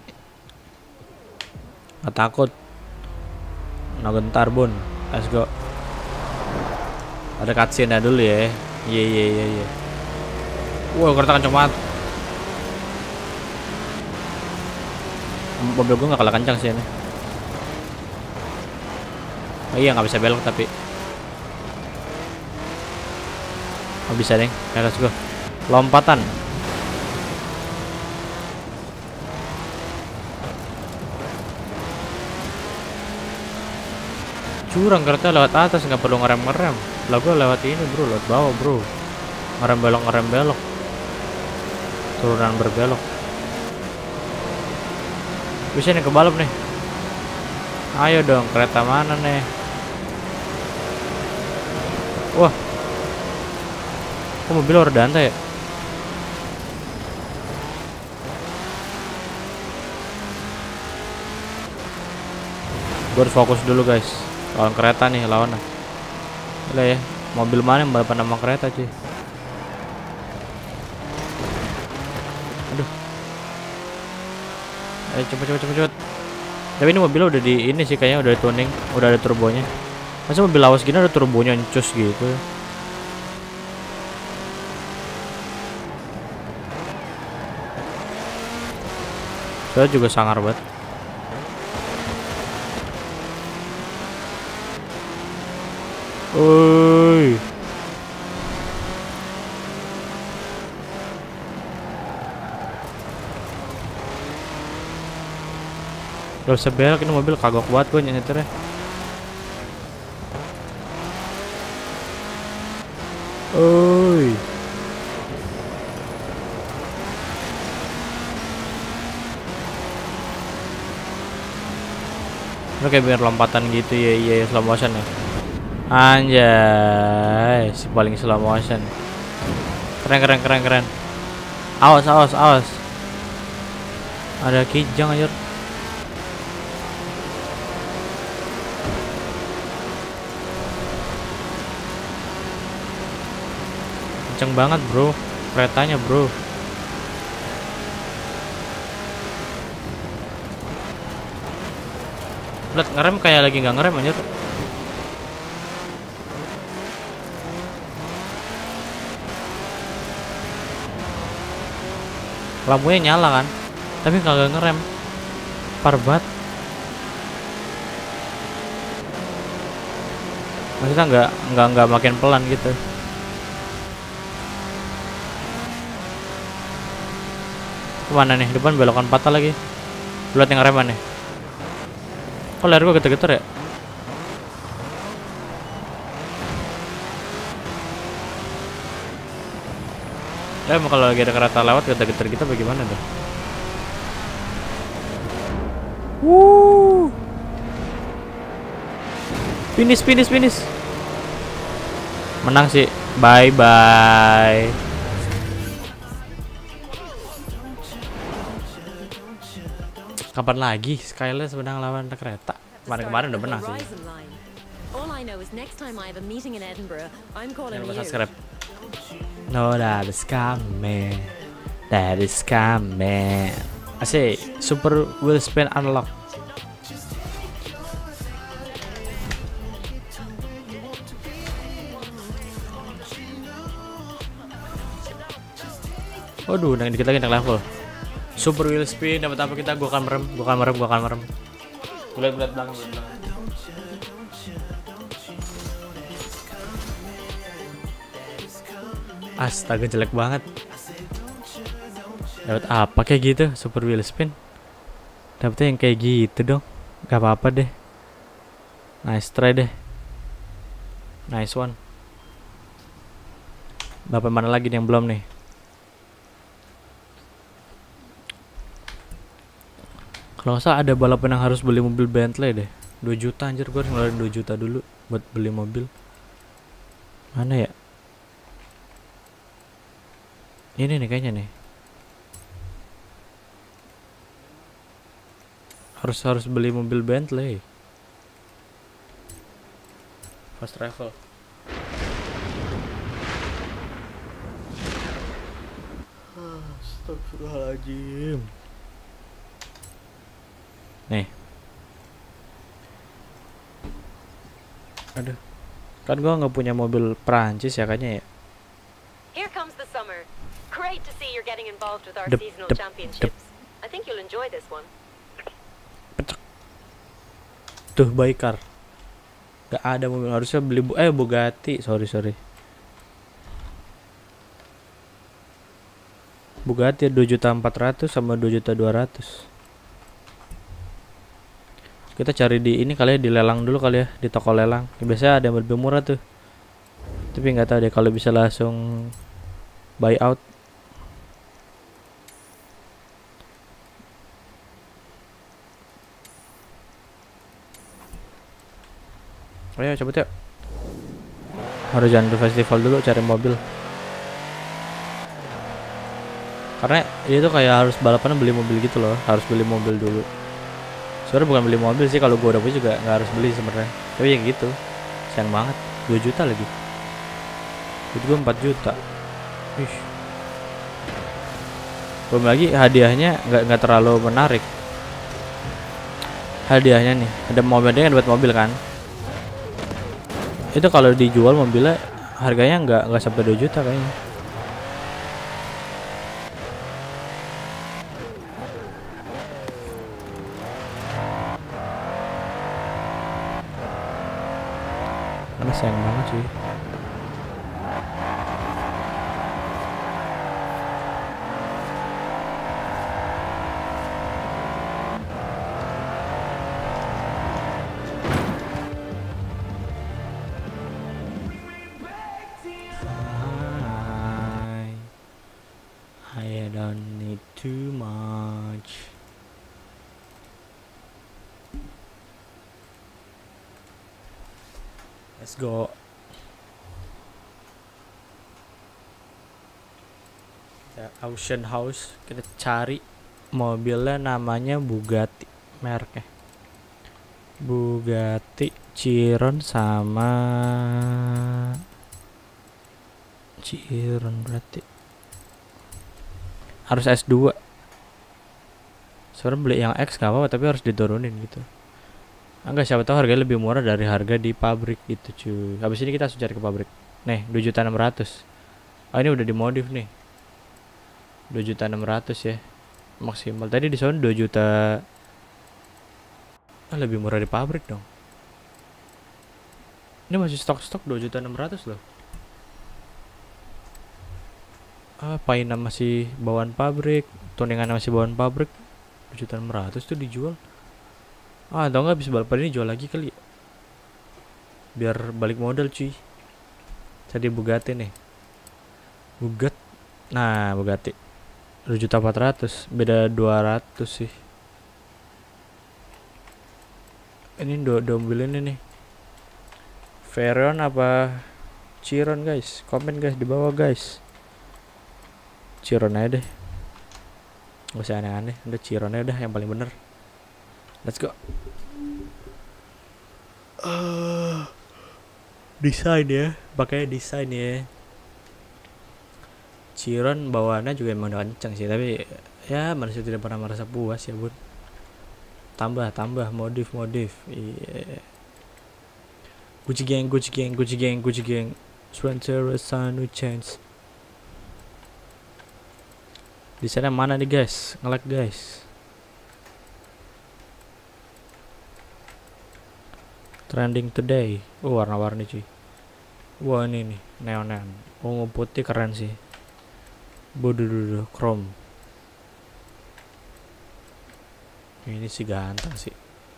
Speaker 2: Nggak takut. Nah gentar bun. Let's go. Ada cutscene dulu ya. Iya. Wow, kereta kenceng banget. Mobil gue nggak kalah kencang sih ini. Oh iya, nggak bisa belok tapi. Oh bisa deh. Ya, let's go. Lompatan. Curang kereta lewat atas, nggak perlu ngerem. Lah gue lewat ini bro, lewat bawah bro. Ngerem belok. Turunan berbelok. Bisa nih ke balap nih. Ayo dong, kereta mana nih? Wah. Kok mobil udah dantai ya? Gue harus fokus dulu guys. Lawan kereta nih, lawan. Gila ya, mobil mana yang balapan sama kereta cuy. Aduh. Ayo cepet. Tapi ini mobilnya udah di ini sih kayaknya udah tuning, udah ada turbonya. Masa mobil lawas gini ada turbonya ncus gitu. Saya juga sangar banget. Oi. Gak usah belok, ini mobil kagok banget gue nyetirnya. Oi. Ini kayak biar lompatan gitu ya, iya slow motion ya. Anjay, si paling slow motion. Keren. Awas. Ada kijang aja. Kenceng banget bro, keretanya bro. Lihat ngerem kayak lagi nggak ngerem anjir. Lampunya nyala kan, tapi kagak ngerem. Parbat. Maksudnya nggak makin pelan gitu. Kemana nih? Depan belokan patah lagi. Lihat yang ngereman nih. Kok layar gua geter-geter ya? Ya emang kalau lagi ada kereta lewat geter-geter kita bagaimana tuh? Finish. Menang sih. Bye. Kapan lagi Skyler sedang lawan kereta? Kemarin udah menang sih. Jangan lupa subscribe. No, that is coming. I say super wheel spin unlock. Waduh, naik dikit lagi naik level. Super wheel spin dapat apa kita? Gua akan merem. Lihat belakang. Astaga, jelek banget. Dapat apa kayak gitu? Super wheel spin. Dapatnya yang kayak gitu dong. Gak apa-apa deh. Nice try deh. Nice one. Bapak mana lagi nih yang belum nih? Kalau nggak salah ada balapan yang harus beli mobil Bentley deh. 2 juta anjir, gue harus ngeluarin 2 juta dulu buat beli mobil. Mana ya? Ini nih kayaknya nih. Harus beli mobil Bentley. Fast travel. Astagfirullahaladzim. Nih. Aduh. Kan gua nggak punya mobil Prancis ya kayaknya ya.
Speaker 5: Here comes the summer. Great to see you're getting involved with our
Speaker 2: Dep,
Speaker 5: seasonal
Speaker 2: dep,
Speaker 5: championships. I think you'll enjoy this one.
Speaker 2: Tuh Baikar. Gak ada mobil, harusnya beli Bugatti. Sorry. Bugatti 2.400.000 sama 2.200.000. Kita cari di ini kali ya, di lelang dulu kali ya, di toko lelang. Biasanya ada yang lebih murah tuh. Tapi nggak tahu deh kalau bisa langsung buy out. Ayo coba yuk. Horizontal Festival dulu cari mobil. Karena ini tuh kayak harus balapan beli mobil gitu loh, harus beli mobil dulu. Sebenarnya bukan beli mobil sih, kalau gue udah punya juga nggak harus beli sebenarnya. Tapi ya gitu, sayang banget, 2 juta lagi. Duit gue 4 juta. Ih. Belum lagi hadiahnya nggak terlalu menarik. Hadiahnya nih, ada mobilnya kan, buat mobil kan. Itu kalau dijual mobilnya harganya nggak sampai 2 juta kayaknya. Karena sayang banget sih. I don't need too much. Let's go. Kita auction house, kita cari mobilnya, namanya Bugatti, mereknya Bugatti Chiron sama Chiron, berarti harus S2. Sebenarnya beli yang X gak apa-apa, tapi harus diturunin gitu. Enggak, siapa tahu harganya lebih murah dari harga di pabrik itu cuy. Habis ini kita harus cari ke pabrik. Nih 2.600.000. Oh ini udah dimodif nih, 2.600.000 ya maksimal. Tadi di sana 2 juta. Lebih murah di pabrik dong. Ini masih stok 2.600.000 loh. Paina masih bawaan pabrik, tuningan masih bawaan pabrik. 2.600.000 tuh dijual. Atau nggak, bisa balapan ini jual lagi kali ya, biar balik modal cuy. Tadi Bugatti nih, Bugatti 2.400.000, beda 200 sih. Ini dua mobil ini nih, Veyron apa Chiron guys? Komen guys di bawah guys. Chiron aja deh, gak usah aneh-aneh, udah Chiron aja udah yang paling bener. Let's go. Desain ya, pakai desain ya. Chiron bawaannya juga emang udah kenceng sih, tapi ya manusia tidak pernah merasa puas ya bun. Tambah modif. Iya. Gucci gang. Swanter Sanu Chance. Di sana mana nih guys? Nge-lag guys. Trending today. Warna-warni cuy. Wah ini nih neon. Ungu putih keren sih. Bodoh chrome. Ini sih ganteng sih.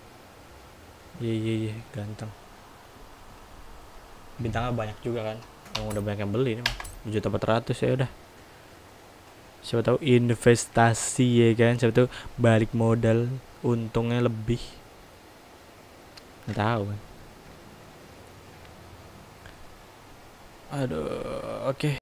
Speaker 2: Iya ganteng. Bintangnya banyak juga kan. Yang udah banyak yang beli nih mah. 7.400.000 ya udah. Siapa tahu investasi ya kan. Siapa tahu balik modal, untungnya lebih. Nggak tahu kan. Aduh, oke.